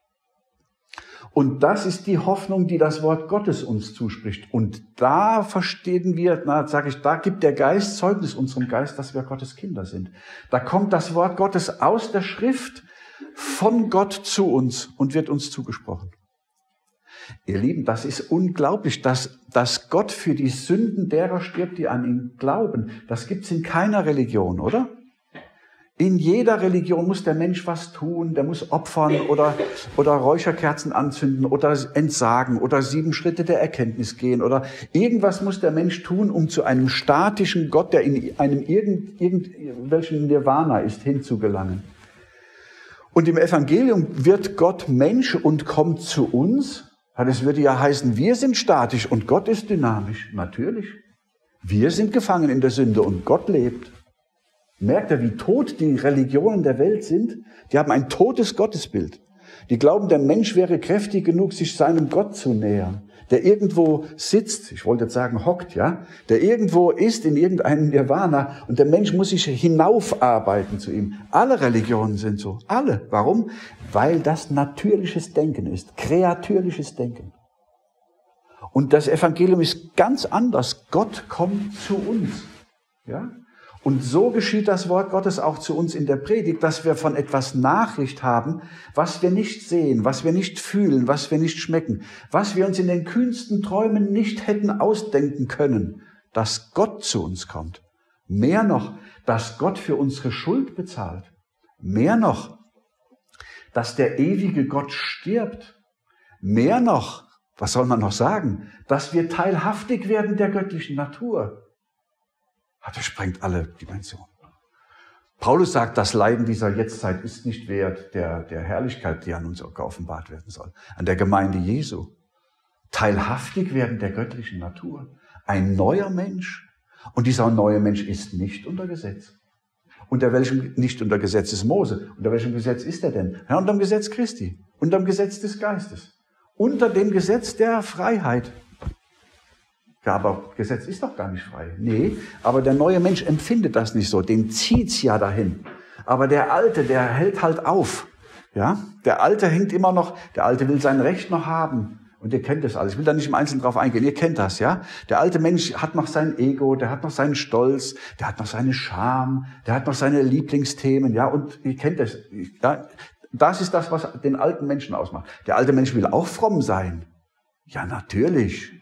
Und das ist die Hoffnung, die das Wort Gottes uns zuspricht. Und da verstehen wir, da gibt der Geist Zeugnis unserem Geist, dass wir Gottes Kinder sind. Da kommt das Wort Gottes aus der Schrift von Gott zu uns und wird uns zugesprochen. Ihr Lieben, das ist unglaublich, dass Gott für die Sünden derer stirbt, die an ihn glauben. Das gibt's in keiner Religion, oder? In jeder Religion muss der Mensch was tun, der muss opfern oder Räucherkerzen anzünden oder entsagen oder 7 Schritte der Erkenntnis gehen oder irgendwas muss der Mensch tun, um zu einem statischen Gott, der in einem irgendwelchen Nirvana ist, hinzugelangen. Und im Evangelium wird Gott Mensch und kommt zu uns. Das würde ja heißen, wir sind statisch und Gott ist dynamisch. Natürlich. Wir sind gefangen in der Sünde und Gott lebt. Merkt ihr, wie tot die Religionen der Welt sind? Die haben ein totes Gottesbild. Die glauben, der Mensch wäre kräftig genug, sich seinem Gott zu nähern. Der irgendwo sitzt, ich wollte jetzt sagen hockt, ja, der irgendwo ist in irgendeinem Nirvana und der Mensch muss sich hinaufarbeiten zu ihm. Alle Religionen sind so, alle. Warum? Weil das natürliches Denken ist, kreatürliches Denken. Und das Evangelium ist ganz anders. Gott kommt zu uns, ja. Und so geschieht das Wort Gottes auch zu uns in der Predigt, dass wir von etwas Nachricht haben, was wir nicht sehen, was wir nicht fühlen, was wir nicht schmecken, was wir uns in den kühnsten Träumen nicht hätten ausdenken können, dass Gott zu uns kommt. Mehr noch, dass Gott für unsere Schuld bezahlt. Mehr noch, dass der ewige Gott stirbt. Mehr noch, was soll man noch sagen, dass wir teilhaftig werden der göttlichen Natur. Das sprengt alle Dimensionen. Paulus sagt, das Leiden dieser Jetztzeit ist nicht wert der Herrlichkeit, die an uns geoffenbart werden soll. An der Gemeinde Jesu. Teilhaftig werden der göttlichen Natur. Ein neuer Mensch. Und dieser neue Mensch ist nicht unter Gesetz. Unter welchem, nicht unter Gesetz ist Mose. Unter welchem Gesetz ist er denn? Ja, unter dem Gesetz Christi. Unter dem Gesetz des Geistes. Unter dem Gesetz der Freiheit. Ja, aber Gesetz ist doch gar nicht frei. Nee, aber der neue Mensch empfindet das nicht so. Den zieht's ja dahin. Aber der Alte, der hält halt auf. Ja, der Alte hängt immer noch, der Alte will sein Recht noch haben. Und ihr kennt das alles. Ich will da nicht im Einzelnen drauf eingehen. Ihr kennt das, ja? Der alte Mensch hat noch sein Ego, der hat noch seinen Stolz, der hat noch seine Scham, der hat noch seine Lieblingsthemen, ja? Und ihr kennt das. Ja? Das ist das, was den alten Menschen ausmacht. Der alte Mensch will auch fromm sein. Ja, natürlich.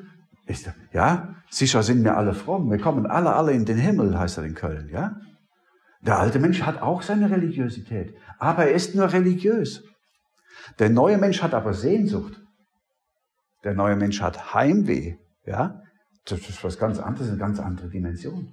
Ja, sicher sind wir alle fromm. Wir kommen alle in den Himmel, heißt er in Köln, ja? Der alte Mensch hat auch seine Religiosität, aber er ist nur religiös. Der neue Mensch hat aber Sehnsucht. Der neue Mensch hat Heimweh, ja? Das ist was ganz anderes, eine ganz andere Dimension.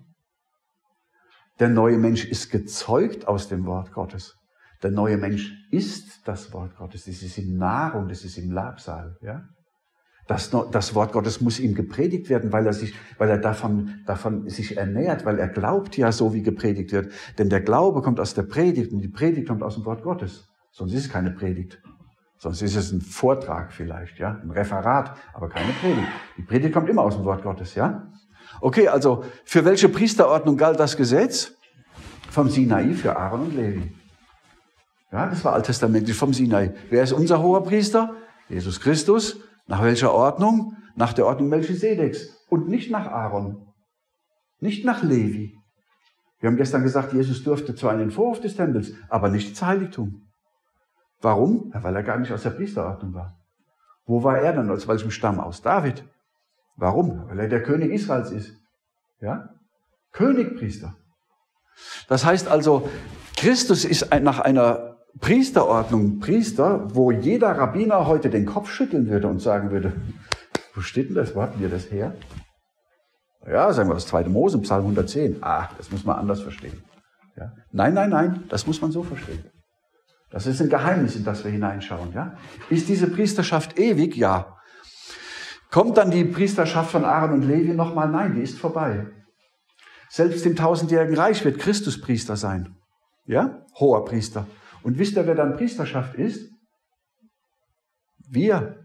Der neue Mensch ist gezeugt aus dem Wort Gottes. Der neue Mensch isst das Wort Gottes. Das ist ihm Nahrung, das ist ihm Labsal, ja? Das Wort Gottes muss ihm gepredigt werden, weil er davon sich ernährt, weil er glaubt ja so, wie gepredigt wird. Denn der Glaube kommt aus der Predigt und die Predigt kommt aus dem Wort Gottes. Sonst ist es keine Predigt. Sonst ist es ein Vortrag vielleicht, ja, ein Referat, aber keine Predigt. Die Predigt kommt immer aus dem Wort Gottes, ja. Okay, also für welche Priesterordnung galt das Gesetz? Vom Sinai für Aaron und Levi. Ja, das war alttestamentlich vom Sinai. Wer ist unser hoher Priester? Jesus Christus. Nach welcher Ordnung? Nach der Ordnung Melchisedeks. Und nicht nach Aaron. Nicht nach Levi. Wir haben gestern gesagt, Jesus durfte zwar in den Vorhof des Tempels, aber nicht ins Heiligtum. Warum? Ja, weil er gar nicht aus der Priesterordnung war. Wo war er dann? Aus welchem Stamm? Aus David. Warum? Weil er der König Israels ist. Ja? Königpriester. Das heißt also, Christus ist nach einer Priesterordnung, Priester, wo jeder Rabbiner heute den Kopf schütteln würde und sagen würde, wo steht denn das? Wo hatten wir das her? Ja, sagen wir das 2. Mose, Psalm 110. Das muss man anders verstehen. Ja? Nein, das muss man so verstehen. Das ist ein Geheimnis, in das wir hineinschauen. Ja? Ist diese Priesterschaft ewig? Ja. Kommt dann die Priesterschaft von Aaron und Levi nochmal? Nein, die ist vorbei. Selbst im 1000-jährigen Reich wird Christus Priester sein. Ja? Hoher Priester. Und wisst ihr, wer dann Priesterschaft ist? Wir.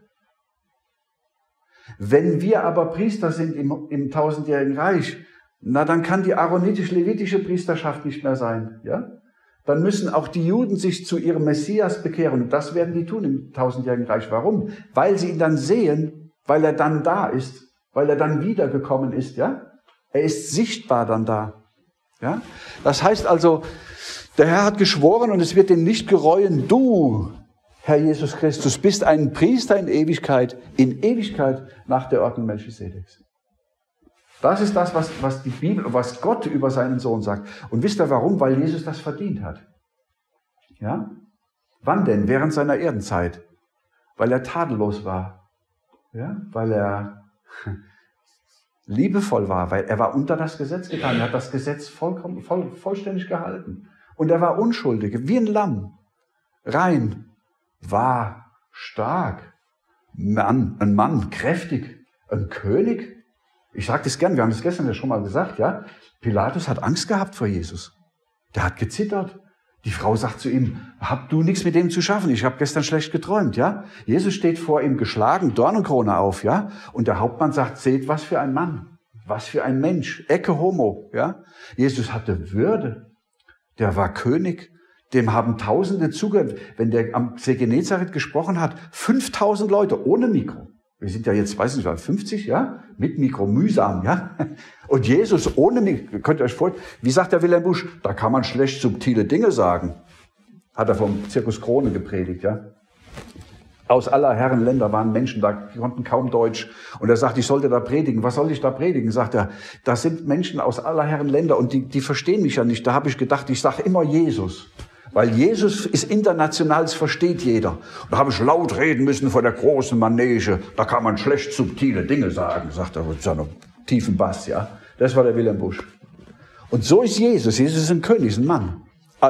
Wenn wir aber Priester sind im 1000-jährigen Reich, na dann kann die aaronitisch-levitische Priesterschaft nicht mehr sein. Ja? Dann müssen auch die Juden sich zu ihrem Messias bekehren. Und das werden die tun im 1000-jährigen Reich. Warum? Weil sie ihn dann sehen, weil er dann da ist, weil er dann wiedergekommen ist. Ja? Er ist sichtbar dann da. Ja? Das heißt also, der Herr hat geschworen und es wird ihn nicht gereuen. Du, Herr Jesus Christus, bist ein Priester in Ewigkeit nach der Ordnung Melchisedeks. Das ist das, was die Bibel, was Gott über seinen Sohn sagt. Und wisst ihr warum? Weil Jesus das verdient hat. Ja? Wann denn? Während seiner Erdenzeit. Weil er tadellos war. Ja? Weil er liebevoll war, weil er war unter das Gesetz getan. Er hat das Gesetz vollständig gehalten. Und er war unschuldig, wie ein Lamm. Rein, wahr, stark. Ein Mann, kräftig, ein König. Ich sage das gern, wir haben das gestern ja schon mal gesagt, ja. Pilatus hat Angst gehabt vor Jesus. Der hat gezittert. Die Frau sagt zu ihm, hab du nichts mit dem zu schaffen, ich habe gestern schlecht geträumt, ja. Jesus steht vor ihm geschlagen, Dornenkrone auf, ja. Und der Hauptmann sagt, seht, was für ein Mann, was für ein Mensch, Ecce Homo, ja. Jesus hatte Würde, der war König, dem haben Tausende zugehört. Wenn der am See Genezareth gesprochen hat, 5000 Leute ohne Mikro. Wir sind ja jetzt, weiß nicht, 50, ja, mit Mikro, mühsam, ja. Und Jesus ohne Mikro, könnt ihr euch vorstellen, wie sagt der Wilhelm Busch, da kann man schlecht subtile Dinge sagen. Hat er vom Zirkus Krone gepredigt, ja. Aus aller Herren Länder waren Menschen da, die konnten kaum Deutsch. Und er sagt, ich sollte da predigen. Was soll ich da predigen? Sagt er, das sind Menschen aus aller Herren Länder und die verstehen mich ja nicht. Da habe ich gedacht, ich sage immer Jesus. Weil Jesus ist international, das versteht jeder. Und da habe ich laut reden müssen vor der großen Manege. Da kann man schlecht subtile Dinge sagen, sagt er mit seinem tiefen Bass, ja. Das war der Wilhelm Busch. Und so ist Jesus. Jesus ist ein König, ist ein Mann.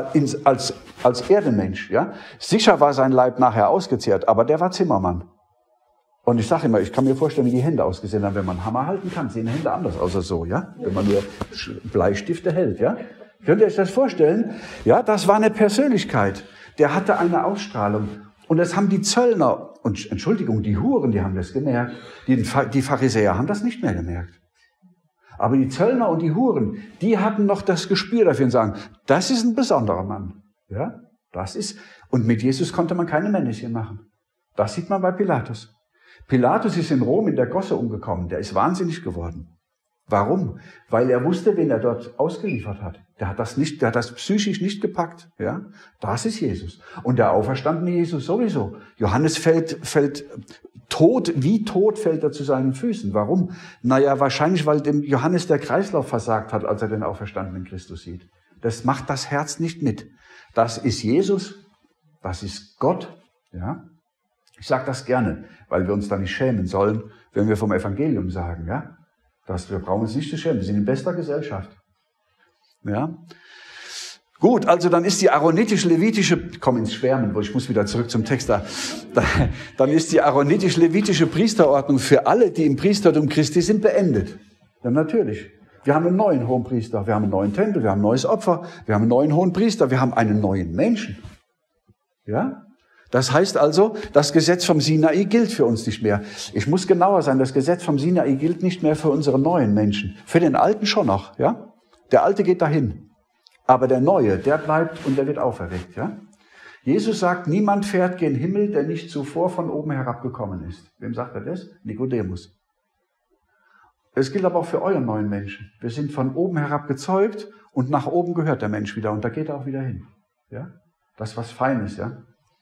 Als Erdenmensch, ja. Sicher war sein Leib nachher ausgezehrt, aber der war Zimmermann. Und ich sage immer, ich kann mir vorstellen, wie die Hände ausgesehen haben. Wenn man einen Hammer halten kann, sehen Hände anders aus als so, ja. Wenn man nur Bleistifte hält, ja. Könnt ihr euch das vorstellen? Ja, das war eine Persönlichkeit. Der hatte eine Ausstrahlung. Und das haben die Zöllner, und Entschuldigung, die Huren, die haben das gemerkt. Die Pharisäer haben das nicht mehr gemerkt. Aber die Zöllner und die Huren, die hatten noch das Gespür dafür und sagen, das ist ein besonderer Mann. Ja, das ist, und mit Jesus konnte man keine Männchen machen. Das sieht man bei Pilatus. Pilatus ist in Rom in der Gosse umgekommen. Der ist wahnsinnig geworden. Warum? Weil er wusste, wen er dort ausgeliefert hat. Der hat das psychisch nicht gepackt. Ja, das ist Jesus. Und der auferstandene Jesus sowieso. Johannes fällt tot, wie tot fällt er zu seinen Füßen. Warum? Naja, wahrscheinlich, weil dem Johannes der Kreislauf versagt hat, als er den auferstandenen Christus sieht. Das macht das Herz nicht mit. Das ist Jesus. Das ist Gott. Ja. Ich sage das gerne, weil wir uns da nicht schämen sollen, wenn wir vom Evangelium sagen, ja. Wir brauchen uns nicht zu schämen, wir sind in bester Gesellschaft. Ja? Gut, also dann ist die aaronitisch-levitische, komm ins Schwärmen, ich muss wieder zurück zum Text dann ist die aaronitisch-levitische Priesterordnung für alle, die im Priestertum Christi sind, beendet. Ja, natürlich. Wir haben einen neuen Hohenpriester, wir haben einen neuen Tempel, wir haben ein neues Opfer, wir haben einen neuen Hohenpriester, wir haben einen neuen Menschen. Ja? Das heißt also, das Gesetz vom Sinai gilt für uns nicht mehr. Ich muss genauer sein, das Gesetz vom Sinai gilt nicht mehr für unsere neuen Menschen. Für den Alten schon noch, ja? Der Alte geht dahin. Aber der Neue, der bleibt und der wird auferweckt, ja? Jesus sagt, niemand fährt gen Himmel, der nicht zuvor von oben herabgekommen ist. Wem sagt er das? Nikodemus. Es gilt aber auch für euren neuen Menschen. Wir sind von oben herab gezeugt und nach oben gehört der Mensch wieder und da geht er auch wieder hin. Ja? Das ist was Feines, ja?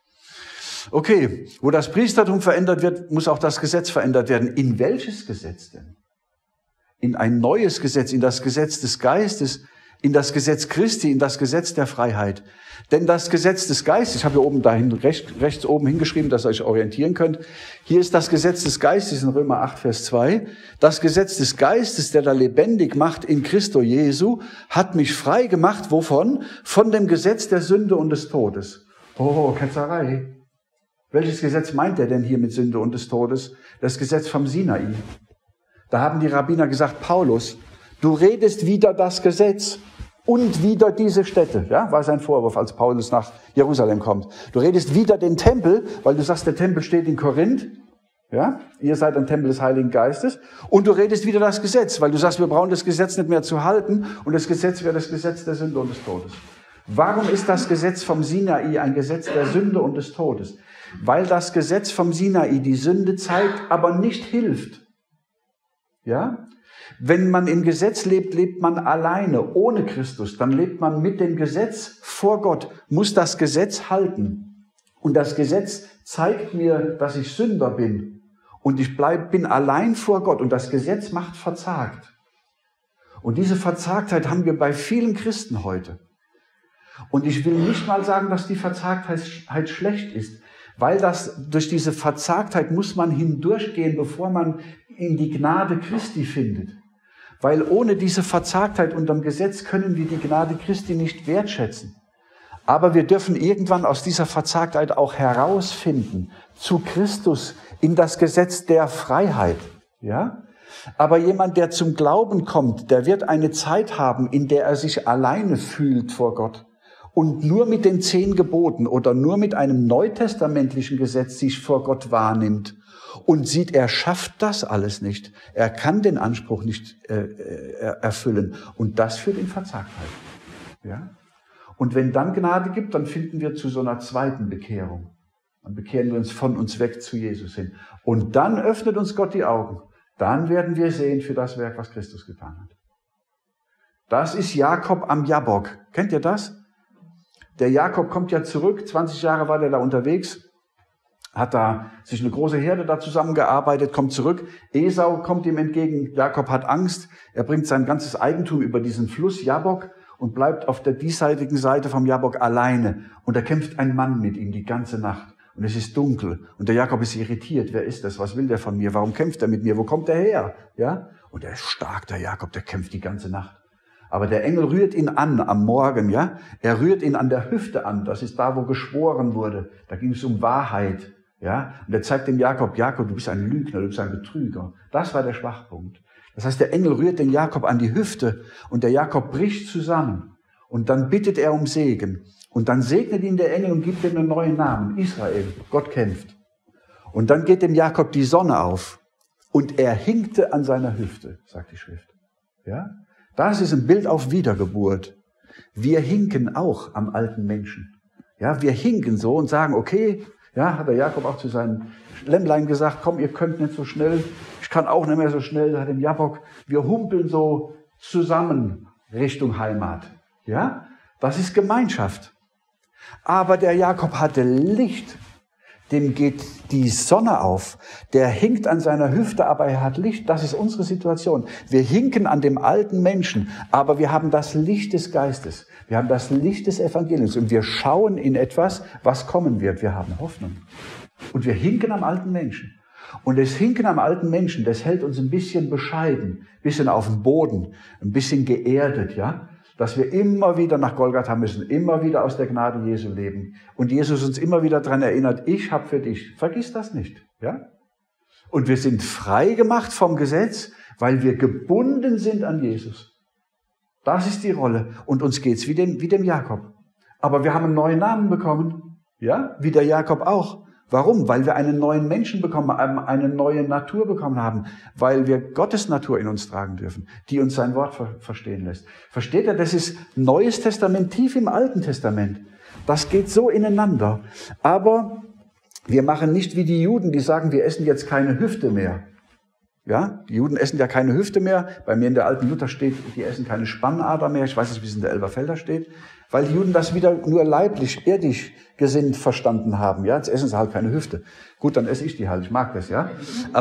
Okay, wo das Priestertum verändert wird, muss auch das Gesetz verändert werden. In welches Gesetz denn? In ein neues Gesetz, in das Gesetz des Geistes, in das Gesetz Christi, in das Gesetz der Freiheit. Denn das Gesetz des Geistes, ich habe hier oben dahin rechts oben hingeschrieben, dass ihr euch orientieren könnt. Hier ist das Gesetz des Geistes in Römer 8, Vers 2. Das Gesetz des Geistes, der da lebendig macht in Christo Jesu, hat mich frei gemacht. Wovon? Von dem Gesetz der Sünde und des Todes. Oh, Ketzerei. Welches Gesetz meint er denn hier mit Sünde und des Todes? Das Gesetz vom Sinai. Da haben die Rabbiner gesagt, Paulus, du redest wider das Gesetz und wider diese Städte. Ja, war sein Vorwurf, als Paulus nach Jerusalem kommt. Du redest wider den Tempel, weil du sagst, der Tempel steht in Korinth. Ja, ihr seid ein Tempel des Heiligen Geistes. Und du redest wider das Gesetz, weil du sagst, wir brauchen das Gesetz nicht mehr zu halten. Und das Gesetz wäre das Gesetz der Sünde und des Todes. Warum ist das Gesetz vom Sinai ein Gesetz der Sünde und des Todes? Weil das Gesetz vom Sinai die Sünde zeigt, aber nicht hilft. Ja? Wenn man im Gesetz lebt, lebt man alleine, ohne Christus. Dann lebt man mit dem Gesetz vor Gott, muss das Gesetz halten. Und das Gesetz zeigt mir, dass ich Sünder bin. Und ich bin allein vor Gott. Und das Gesetz macht verzagt. Und diese Verzagtheit haben wir bei vielen Christen heute. Und ich will nicht mal sagen, dass die Verzagtheit schlecht ist. Weil durch diese Verzagtheit muss man hindurchgehen, bevor man in die Gnade Christi findet. Weil ohne diese Verzagtheit unterm Gesetz können wir die Gnade Christi nicht wertschätzen. Aber wir dürfen irgendwann aus dieser Verzagtheit auch herausfinden, zu Christus, in das Gesetz der Freiheit. Ja? Aber jemand, der zum Glauben kommt, der wird eine Zeit haben, in der er sich alleine fühlt vor Gott und nur mit den 10 Geboten oder nur mit einem neutestamentlichen Gesetz sich vor Gott wahrnimmt und sieht, er schafft das alles nicht. Er kann den Anspruch nicht erfüllen. Und das führt in Verzagtheit. Ja? Und wenn dann Gnade gibt, dann finden wir zu so einer zweiten Bekehrung. Dann bekehren wir uns von uns weg zu Jesus hin. Und dann öffnet uns Gott die Augen. Dann werden wir sehen für das Werk, was Christus getan hat. Das ist Jakob am Jabbok. Kennt ihr das? Der Jakob kommt ja zurück. 20 Jahre war der da unterwegs. Hat da sich eine große Herde da zusammengearbeitet, kommt zurück. Esau kommt ihm entgegen. Jakob hat Angst. Er bringt sein ganzes Eigentum über diesen Fluss Jabbok und bleibt auf der diesseitigen Seite vom Jabbok alleine. Und da kämpft ein Mann mit ihm die ganze Nacht. Und es ist dunkel. Und der Jakob ist irritiert. Wer ist das? Was will der von mir? Warum kämpft er mit mir? Wo kommt er her? Ja? Und er ist stark, der Jakob, der kämpft die ganze Nacht. Aber der Engel rührt ihn an am Morgen, ja? Er rührt ihn an der Hüfte an. Das ist da, wo geschworen wurde. Da ging es um Wahrheit, ja? Und er zeigt dem Jakob, Jakob, du bist ein Lügner, du bist ein Betrüger. Das war der Schwachpunkt. Das heißt, der Engel rührt den Jakob an die Hüfte und der Jakob bricht zusammen. Und dann bittet er um Segen. Und dann segnet ihn der Engel und gibt ihm einen neuen Namen. Israel. Gott kämpft. Und dann geht dem Jakob die Sonne auf. Und er hinkte an seiner Hüfte, sagt die Schrift. Ja? Das ist ein Bild auf Wiedergeburt. Wir hinken auch am alten Menschen. Ja, wir hinken so und sagen, okay, ja, hat der Jakob auch zu seinen Lämmlein gesagt, komm, ihr könnt nicht so schnell. Ich kann auch nicht mehr so schnell, hat dem Jabbok. Wir humpeln so zusammen Richtung Heimat. Ja, das ist Gemeinschaft. Aber der Jakob hatte Licht, dem geht die Sonne auf, der hinkt an seiner Hüfte, aber er hat Licht. Das ist unsere Situation. Wir hinken an dem alten Menschen, aber wir haben das Licht des Geistes. Wir haben das Licht des Evangeliums und wir schauen in etwas, was kommen wird. Wir haben Hoffnung. Und wir hinken am alten Menschen. Und das Hinken am alten Menschen, das hält uns ein bisschen bescheiden, ein bisschen auf dem Boden, ein bisschen geerdet, ja? Dass wir immer wieder nach Golgatha müssen, immer wieder aus der Gnade Jesu leben. Und Jesus uns immer wieder daran erinnert, ich habe für dich. Vergiss das nicht. Ja? Und wir sind frei gemacht vom Gesetz, weil wir gebunden sind an Jesus. Das ist die Rolle. Und uns geht's wie dem Jakob. Aber wir haben einen neuen Namen bekommen. Ja? Wie der Jakob auch. Warum? Weil wir einen neuen Menschen bekommen haben, eine neue Natur bekommen haben, weil wir Gottes Natur in uns tragen dürfen, die uns sein Wort verstehen lässt. Versteht ihr, das ist Neues Testament tief im Alten Testament. Das geht so ineinander. Aber wir machen nicht wie die Juden, die sagen, wir essen jetzt keine Hüfte mehr. Ja, die Juden essen ja keine Hüfte mehr. Bei mir in der alten Luther steht, die essen keine Spannader mehr. Ich weiß nicht, wie es in der Elberfelder steht. Weil die Juden das wieder nur leiblich, irdisch gesinnt verstanden haben. Ja, jetzt essen sie halt keine Hüfte. Gut, dann esse ich die halt. Ich mag das, ja.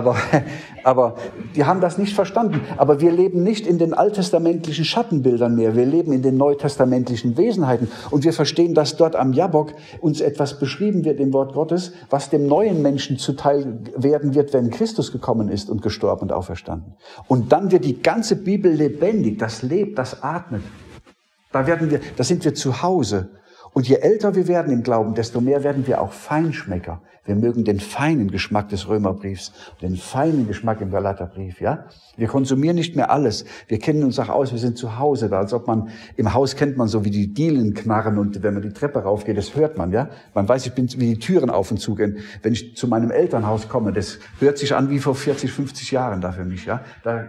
Aber die haben das nicht verstanden. Aber wir leben nicht in den alttestamentlichen Schattenbildern mehr. Wir leben in den neutestamentlichen Wesenheiten. Und wir verstehen, dass dort am Jabbok uns etwas beschrieben wird im Wort Gottes, was dem neuen Menschen zuteil werden wird, wenn Christus gekommen ist und gestorben und auferstanden. Und dann wird die ganze Bibel lebendig. Das lebt, das atmet. Da sind wir zu Hause. Und je älter wir werden im Glauben, desto mehr werden wir auch Feinschmecker. Wir mögen den feinen Geschmack des Römerbriefs, den feinen Geschmack im Galaterbrief, ja. Wir konsumieren nicht mehr alles. Wir kennen uns auch aus, wir sind zu Hause da, als ob man, im Haus kennt man so, wie die Dielen knarren und wenn man die Treppe raufgeht, das hört man, ja. Man weiß, wie die Türen auf und zu gehen. Wenn ich zu meinem Elternhaus komme, das hört sich an wie vor 40, 50 Jahren da für mich, ja.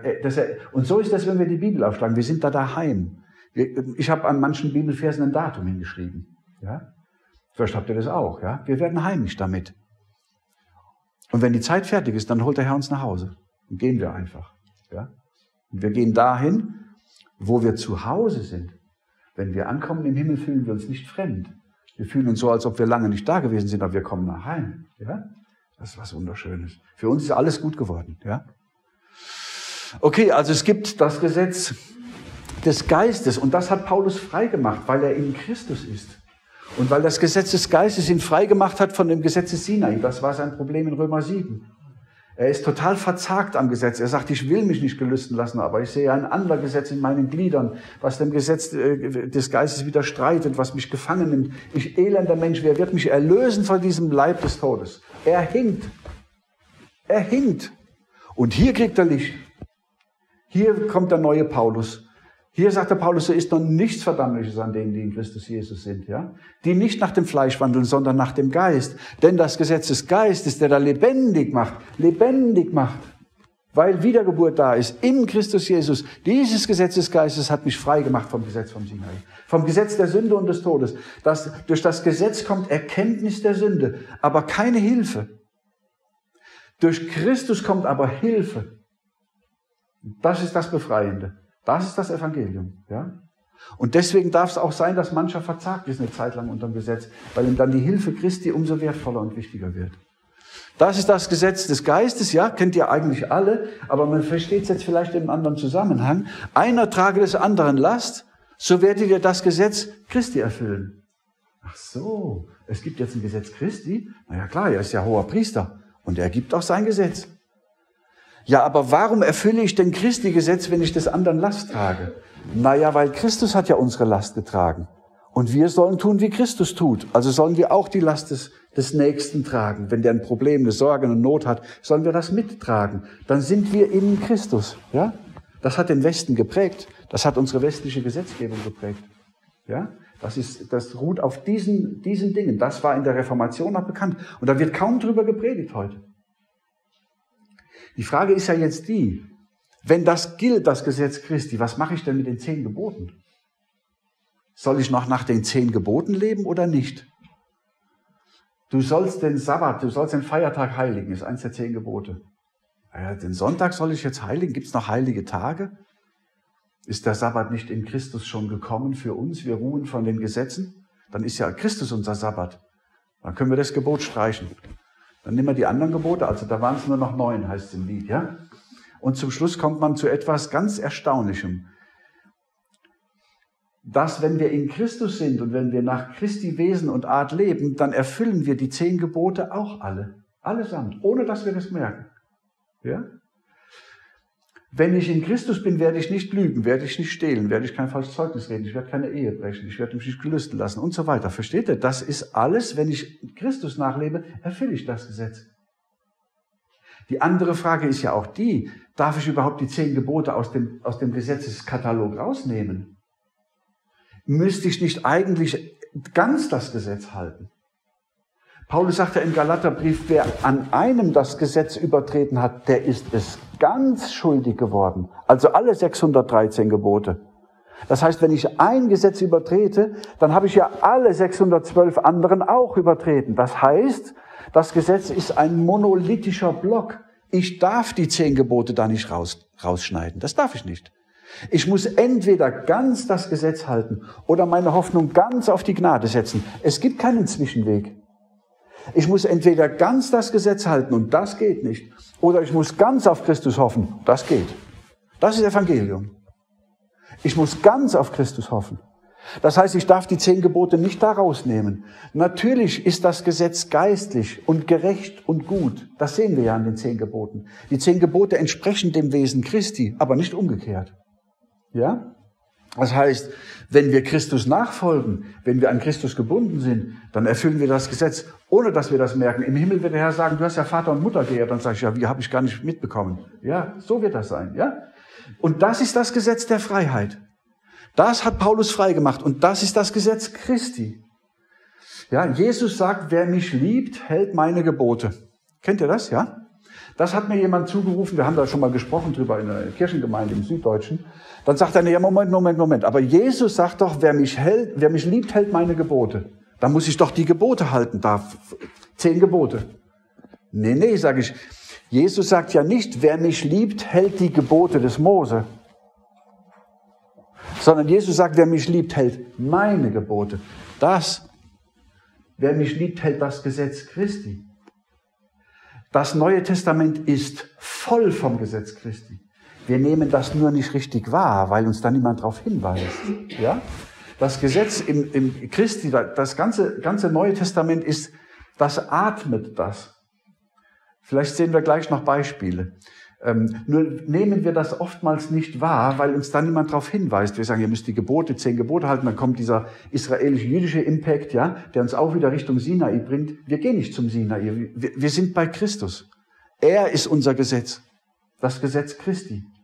Und so ist das, wenn wir die Bibel aufschlagen. Wir sind da daheim. Ich habe an manchen Bibelversen ein Datum hingeschrieben. Ja? Vielleicht habt ihr das auch. Ja? Wir werden heimisch damit. Und wenn die Zeit fertig ist, dann holt der Herr uns nach Hause. Und gehen wir einfach. Ja? Und wir gehen dahin, wo wir zu Hause sind. Wenn wir ankommen im Himmel, fühlen wir uns nicht fremd. Wir fühlen uns so, als ob wir lange nicht da gewesen sind, aber wir kommen nach Heim. Ja? Das ist was Wunderschönes. Für uns ist alles gut geworden. Ja? Okay, also es gibt das Gesetz des Geistes. Und das hat Paulus frei gemacht, weil er in Christus ist. Und weil das Gesetz des Geistes ihn frei gemacht hat von dem Gesetz des Sinai. Das war sein Problem in Römer 7. Er ist total verzagt am Gesetz. Er sagt, ich will mich nicht gelüsten lassen, aber ich sehe ein anderes Gesetz in meinen Gliedern, was dem Gesetz des Geistes widerstreitet, was mich gefangen nimmt. Ich elender Mensch, wer wird mich erlösen von diesem Leib des Todes? Er hinkt. Er hinkt. Und hier kriegt er Licht. Hier kommt der neue Paulus. Hier sagt der Paulus, so ist noch nichts Verdammliches an denen, die in Christus Jesus sind, ja? Die nicht nach dem Fleisch wandeln, sondern nach dem Geist. Denn das Gesetz des Geistes, der da lebendig macht, weil Wiedergeburt da ist, in Christus Jesus. Dieses Gesetz des Geistes hat mich frei gemacht vom Gesetz vom Sinai. Vom Gesetz der Sünde und des Todes. Durch das Gesetz kommt Erkenntnis der Sünde, aber keine Hilfe. Durch Christus kommt aber Hilfe. Das ist das Befreiende. Das ist das Evangelium. Ja? Und deswegen darf es auch sein, dass mancher verzagt ist eine Zeit lang unter dem Gesetz, weil ihm dann die Hilfe Christi umso wertvoller und wichtiger wird. Das ist das Gesetz des Geistes, ja, kennt ihr eigentlich alle, aber man versteht es jetzt vielleicht in einem anderen Zusammenhang. Einer trage des anderen Last, so werdet ihr das Gesetz Christi erfüllen. Ach so, es gibt jetzt ein Gesetz Christi? Na ja klar, er ist ja hoher Priester und er gibt auch sein Gesetz. Ja, aber warum erfülle ich denn Christi Gesetz, wenn ich des anderen Last trage? Naja, weil Christus hat ja unsere Last getragen. Und wir sollen tun, wie Christus tut. Also sollen wir auch die Last des Nächsten tragen. Wenn der ein Problem, eine Sorge, eine Not hat, sollen wir das mittragen. Dann sind wir in Christus. Ja? Das hat den Westen geprägt. Das hat unsere westliche Gesetzgebung geprägt. Ja? Das ruht auf diesen Dingen. Das war in der Reformation noch bekannt. Und da wird kaum drüber gepredigt heute. Die Frage ist ja jetzt die, wenn das gilt, das Gesetz Christi, was mache ich denn mit den 10 Geboten? Soll ich noch nach den 10 Geboten leben oder nicht? Du sollst den Sabbat, du sollst den Feiertag heiligen, ist eins der 10 Gebote. Ja, den Sonntag soll ich jetzt heiligen? Gibt es noch heilige Tage? Ist der Sabbat nicht in Christus schon gekommen für uns? Wir ruhen von den Gesetzen? Dann ist ja Christus unser Sabbat. Dann können wir das Gebot streichen. Dann nehmen wir die anderen Gebote, also da waren es nur noch 9, heißt es im Lied, ja? Und zum Schluss kommt man zu etwas ganz Erstaunlichem. Dass, wenn wir in Christus sind und wenn wir nach Christi Wesen und Art leben, dann erfüllen wir die 10 Gebote auch alle. Allesamt, ohne dass wir das merken. Ja? Wenn ich in Christus bin, werde ich nicht lügen, werde ich nicht stehlen, werde ich kein falsches Zeugnis reden, ich werde keine Ehe brechen, ich werde mich nicht gelüsten lassen und so weiter. Versteht ihr? Das ist alles, wenn ich Christus nachlebe, erfülle ich das Gesetz. Die andere Frage ist ja auch die, darf ich überhaupt die 10 Gebote aus dem Gesetzeskatalog rausnehmen? Müsste ich nicht eigentlich ganz das Gesetz halten? Paulus sagt ja im Galaterbrief, wer an einem das Gesetz übertreten hat, der ist es ganz schuldig geworden. Also alle 613 Gebote. Das heißt, wenn ich ein Gesetz übertrete, dann habe ich ja alle 612 anderen auch übertreten. Das heißt, das Gesetz ist ein monolithischer Block. Ich darf die 10 Gebote da nicht rausschneiden. Das darf ich nicht. Ich muss entweder ganz das Gesetz halten oder meine Hoffnung ganz auf die Gnade setzen. Es gibt keinen Zwischenweg. Ich muss entweder ganz das Gesetz halten und das geht nicht. Oder ich muss ganz auf Christus hoffen. Das geht. Das ist Evangelium. Ich muss ganz auf Christus hoffen. Das heißt, ich darf die 10 Gebote nicht da rausnehmen. Natürlich ist das Gesetz geistlich und gerecht und gut. Das sehen wir ja an den 10 Geboten. Die 10 Gebote entsprechen dem Wesen Christi, aber nicht umgekehrt. Ja? Das heißt, wenn wir Christus nachfolgen, wenn wir an Christus gebunden sind, dann erfüllen wir das Gesetz, ohne dass wir das merken. Im Himmel wird der Herr sagen, du hast ja Vater und Mutter geehrt. Dann sage ich, ja, wie habe ich gar nicht mitbekommen. Ja, so wird das sein. Ja? Und das ist das Gesetz der Freiheit. Das hat Paulus frei gemacht und das ist das Gesetz Christi. Ja, Jesus sagt, wer mich liebt, hält meine Gebote. Kennt ihr das? Ja? Das hat mir jemand zugerufen, wir haben da schon mal gesprochen drüber in der Kirchengemeinde im Süddeutschen. Dann sagt er, ja, Moment. Aber Jesus sagt doch, wer mich liebt, hält meine Gebote. Dann muss ich doch die Gebote halten, 10 Gebote. Nee, sage ich. Jesus sagt ja nicht, wer mich liebt, hält die Gebote des Mose. Sondern Jesus sagt, wer mich liebt, hält meine Gebote. Wer mich liebt, hält das Gesetz Christi. Das Neue Testament ist voll vom Gesetz Christi. Wir nehmen das nur nicht richtig wahr, weil uns da niemand darauf hinweist. Ja? Das Gesetz im Christi, das ganze Neue Testament ist, das atmet das. Vielleicht sehen wir gleich noch Beispiele. Nur nehmen wir das oftmals nicht wahr, weil uns da niemand darauf hinweist. Wir sagen, ihr müsst die 10 Gebote halten, dann kommt dieser israelisch-jüdische Impact, ja, der uns auch wieder Richtung Sinai bringt. Wir gehen nicht zum Sinai, wir sind bei Christus. Er ist unser Gesetz, das Gesetz Christi.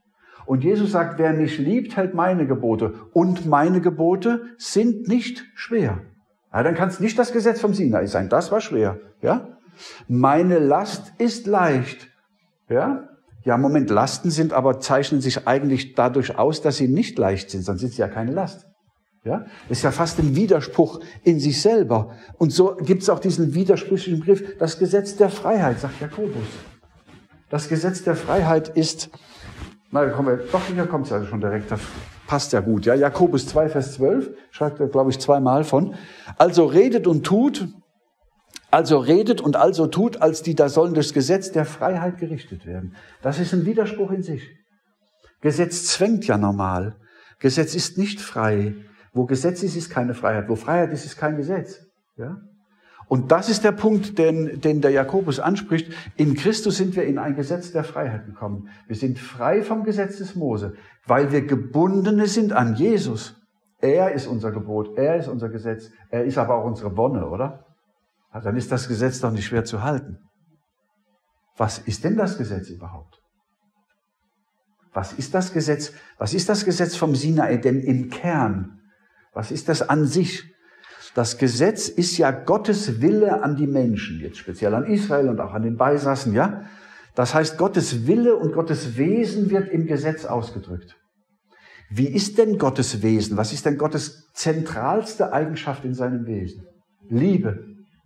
Und Jesus sagt, wer mich liebt, hält meine Gebote. Und meine Gebote sind nicht schwer. Ja, dann kann es nicht das Gesetz vom Sinai sein. Das war schwer. Ja? Meine Last ist leicht. Ja? Ja, Moment, Lasten zeichnen sich eigentlich dadurch aus, dass sie nicht leicht sind. Sonst sind sie ja keine Last. Ja? Das ist ja fast ein Widerspruch in sich selber. Und so gibt es auch diesen widersprüchlichen Begriff, das Gesetz der Freiheit, sagt Jakobus. Das Gesetz der Freiheit ist, hier kommt es ja schon direkt, das passt ja gut. Ja? Jakobus 2, Vers 12, schreibt er, glaube ich, zweimal von. Also redet und tut, als die da sollen durchs Gesetz der Freiheit gerichtet werden. Das ist ein Widerspruch in sich. Gesetz zwängt ja normal. Gesetz ist nicht frei. Wo Gesetz ist, ist keine Freiheit. Wo Freiheit ist, ist kein Gesetz. Ja? Und das ist der Punkt, den der Jakobus anspricht. In Christus sind wir in ein Gesetz der Freiheit gekommen. Wir sind frei vom Gesetz des Mose, weil wir Gebundene sind an Jesus. Er ist unser Gebot, er ist unser Gesetz, er ist aber auch unsere Wonne, oder? Also dann ist das Gesetz doch nicht schwer zu halten. Was ist denn das Gesetz überhaupt? Was ist das Gesetz? Was ist das Gesetz vom Sinai denn im Kern? Was ist das an sich? Das Gesetz ist ja Gottes Wille an die Menschen, jetzt speziell an Israel und auch an den Beisassen, ja? Das heißt, Gottes Wille und Gottes Wesen wird im Gesetz ausgedrückt. Wie ist denn Gottes Wesen? Was ist denn Gottes zentralste Eigenschaft in seinem Wesen? Liebe.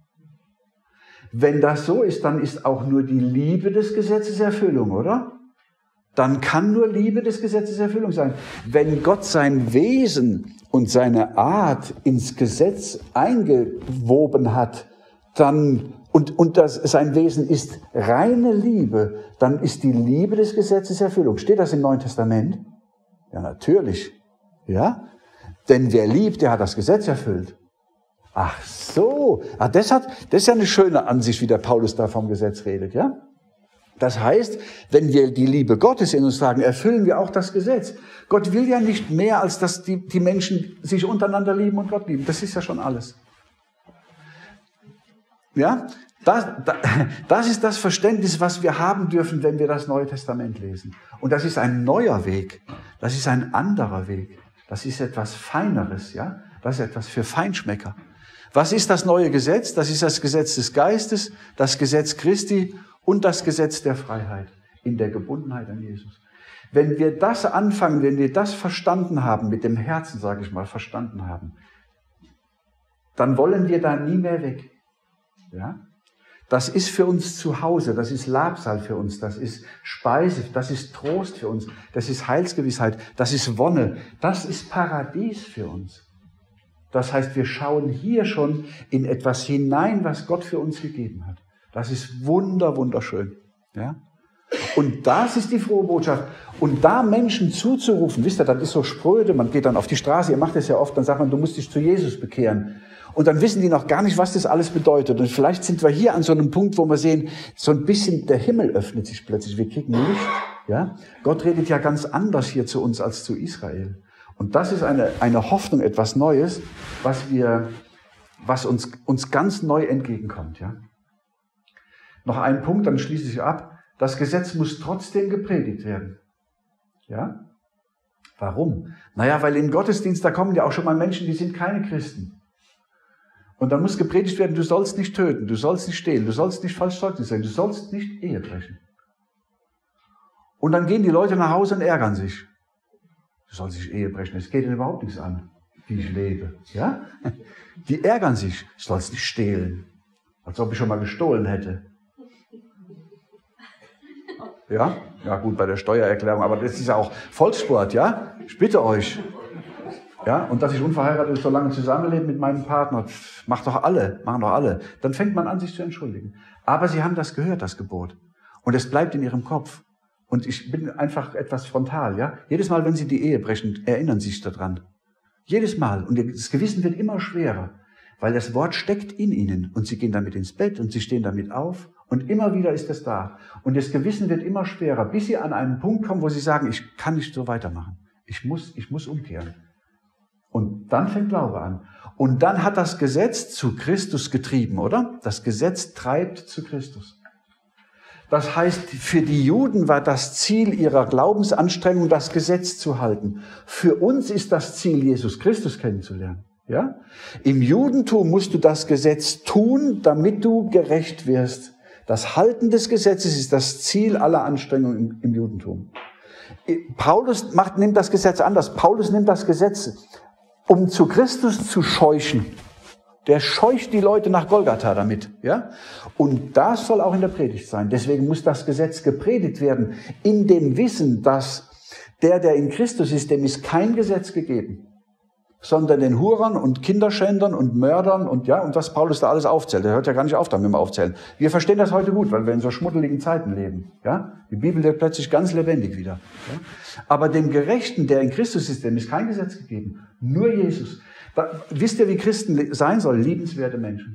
Wenn das so ist, dann ist auch nur die Liebe des Gesetzes Erfüllung, oder? Dann kann nur Liebe des Gesetzes Erfüllung sein. Wenn Gott sein Wesen und seine Art ins Gesetz eingewoben hat, dann sein Wesen ist reine Liebe, dann ist die Liebe des Gesetzes Erfüllung. Steht das im Neuen Testament? Ja, natürlich. Ja? Denn wer liebt, der hat das Gesetz erfüllt. Ach so. Das ist ja eine schöne Ansicht, wie der Paulus da vom Gesetz redet, ja? Das heißt, wenn wir die Liebe Gottes in uns tragen, erfüllen wir auch das Gesetz. Gott will ja nicht mehr, als dass die Menschen sich untereinander lieben und Gott lieben. Das ist ja schon alles. Ja? Das ist das Verständnis, was wir haben dürfen, wenn wir das Neue Testament lesen. Und das ist ein neuer Weg. Das ist ein anderer Weg. Das ist etwas Feineres, ja? Das ist etwas für Feinschmecker. Was ist das neue Gesetz? Das ist das Gesetz des Geistes, das Gesetz Christi und das Gesetz der Freiheit in der Gebundenheit an Jesus. Wenn wir das anfangen, wenn wir das verstanden haben, mit dem Herzen, sage ich mal, verstanden haben, dann wollen wir da nie mehr weg. Ja? Das ist für uns zu Hause, das ist Labsal für uns, das ist Speise, das ist Trost für uns, das ist Heilsgewissheit, das ist Wonne, das ist Paradies für uns. Das heißt, wir schauen hier schon in etwas hinein, was Gott für uns gegeben hat. Das ist wunderschön. Ja? Und das ist die frohe Botschaft. Und da Menschen zuzurufen, wisst ihr, das ist so spröde, man geht dann auf die Straße, ihr macht das ja oft, dann sagt man, du musst dich zu Jesus bekehren. Und dann wissen die noch gar nicht, was das alles bedeutet. Und vielleicht sind wir hier an so einem Punkt, wo wir sehen, so ein bisschen der Himmel öffnet sich plötzlich, wir kriegen Licht. Ja? Gott redet ja ganz anders hier zu uns als zu Israel. Und das ist eine Hoffnung, etwas Neues, was uns ganz neu entgegenkommt. Ja? Noch ein Punkt, dann schließe ich ab. Das Gesetz muss trotzdem gepredigt werden. Ja? Warum? Naja, weil im Gottesdienst, da kommen ja auch schon mal Menschen, die sind keine Christen. Und dann muss gepredigt werden, du sollst nicht töten, du sollst nicht stehlen, du sollst nicht falsch Zeugnis sein, du sollst nicht Ehe brechen. Und dann gehen die Leute nach Hause und ärgern sich. Du sollst nicht Ehe brechen, es geht ihnen überhaupt nichts an, wie ich lebe. Ja? Die ärgern sich, du sollst nicht stehlen, als ob ich schon mal gestohlen hätte. Ja? Ja gut, bei der Steuererklärung, aber das ist ja auch Volkssport, ja? Ich bitte euch. Ja? Und dass ich unverheiratet so lange zusammenlebe mit meinem Partner, machen doch alle. Dann fängt man an, sich zu entschuldigen. Aber sie haben das gehört, das Gebot. Und es bleibt in ihrem Kopf. Und ich bin einfach etwas frontal, ja? Jedes Mal, wenn sie die Ehe brechen, erinnern sie sich daran. Jedes Mal. Und das Gewissen wird immer schwerer, weil das Wort steckt in ihnen. Und sie gehen damit ins Bett und sie stehen damit auf. Und immer wieder ist es da. Und das Gewissen wird immer schwerer, bis sie an einen Punkt kommen, wo sie sagen, ich kann nicht so weitermachen. Ich muss umkehren. Und dann fängt Glaube an. Und dann hat das Gesetz zu Christus getrieben, oder? Das Gesetz treibt zu Christus. Das heißt, für die Juden war das Ziel ihrer Glaubensanstrengung, das Gesetz zu halten. Für uns ist das Ziel, Jesus Christus kennenzulernen. Ja? Im Judentum musst du das Gesetz tun, damit du gerecht wirst. Das Halten des Gesetzes ist das Ziel aller Anstrengungen im Judentum. Paulus nimmt das Gesetz anders. Paulus nimmt das Gesetz, um zu Christus zu scheuchen. Der scheucht die Leute nach Golgatha damit. Ja? Und das soll auch in der Predigt sein. Deswegen muss das Gesetz gepredigt werden, in dem Wissen, dass der in Christus ist, dem ist kein Gesetz gegeben, sondern den Hurern und Kinderschändern und Mördern und was Paulus da alles aufzählt. Der hört ja gar nicht auf damit mit dem Aufzählen. Wir verstehen das heute gut, weil wir in so schmuddeligen Zeiten leben. Ja? Die Bibel wird plötzlich ganz lebendig wieder. Ja? Aber dem Gerechten, der in Christus ist, dem ist kein Gesetz gegeben. Nur Jesus. Wisst ihr, wie Christen sein sollen? Liebenswerte Menschen.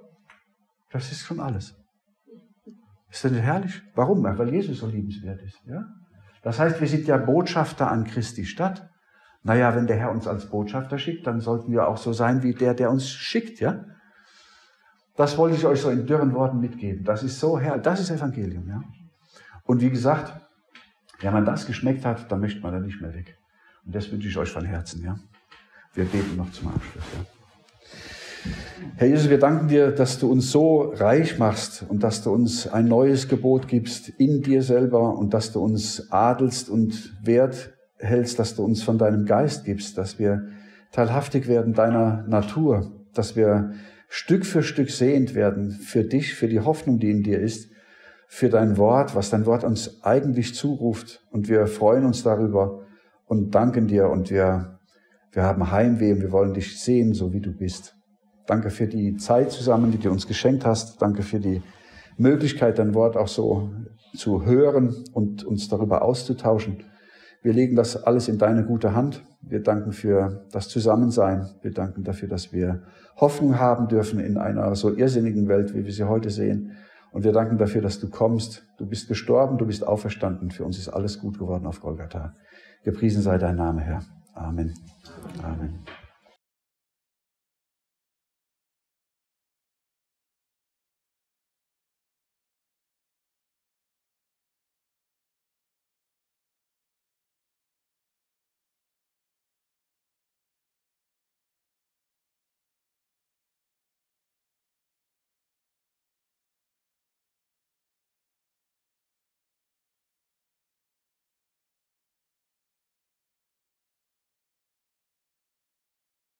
Das ist schon alles. Ist das nicht herrlich? Warum? Weil Jesus so liebenswert ist. Ja? Das heißt, wir sind ja Botschafter an Christi Stadt. Naja, wenn der Herr uns als Botschafter schickt, dann sollten wir auch so sein wie der uns schickt. Ja? Das wollte ich euch so in dürren Worten mitgeben. Das ist so herrlich. Das ist Evangelium. Ja? Und wie gesagt, wenn man das geschmeckt hat, dann möchte man da nicht mehr weg. Und das wünsche ich euch von Herzen. Ja? Wir beten noch zum Abschluss. Ja. Herr Jesus, wir danken dir, dass du uns so reich machst und dass du uns ein neues Gebot gibst in dir selber und dass du uns adelst und wert hältst, dass du uns von deinem Geist gibst, dass wir teilhaftig werden deiner Natur, dass wir Stück für Stück sehend werden für dich, für die Hoffnung, die in dir ist, für dein Wort, was dein Wort uns eigentlich zuruft. Und wir freuen uns darüber und danken dir und wir haben Heimweh und wir wollen dich sehen, so wie du bist. Danke für die Zeit zusammen, die du uns geschenkt hast. Danke für die Möglichkeit, dein Wort auch so zu hören und uns darüber auszutauschen. Wir legen das alles in deine gute Hand. Wir danken für das Zusammensein. Wir danken dafür, dass wir Hoffnung haben dürfen in einer so irrsinnigen Welt, wie wir sie heute sehen. Und wir danken dafür, dass du kommst. Du bist gestorben, du bist auferstanden. Für uns ist alles gut geworden auf Golgatha. Gepriesen sei dein Name, Herr. Amen. Amen.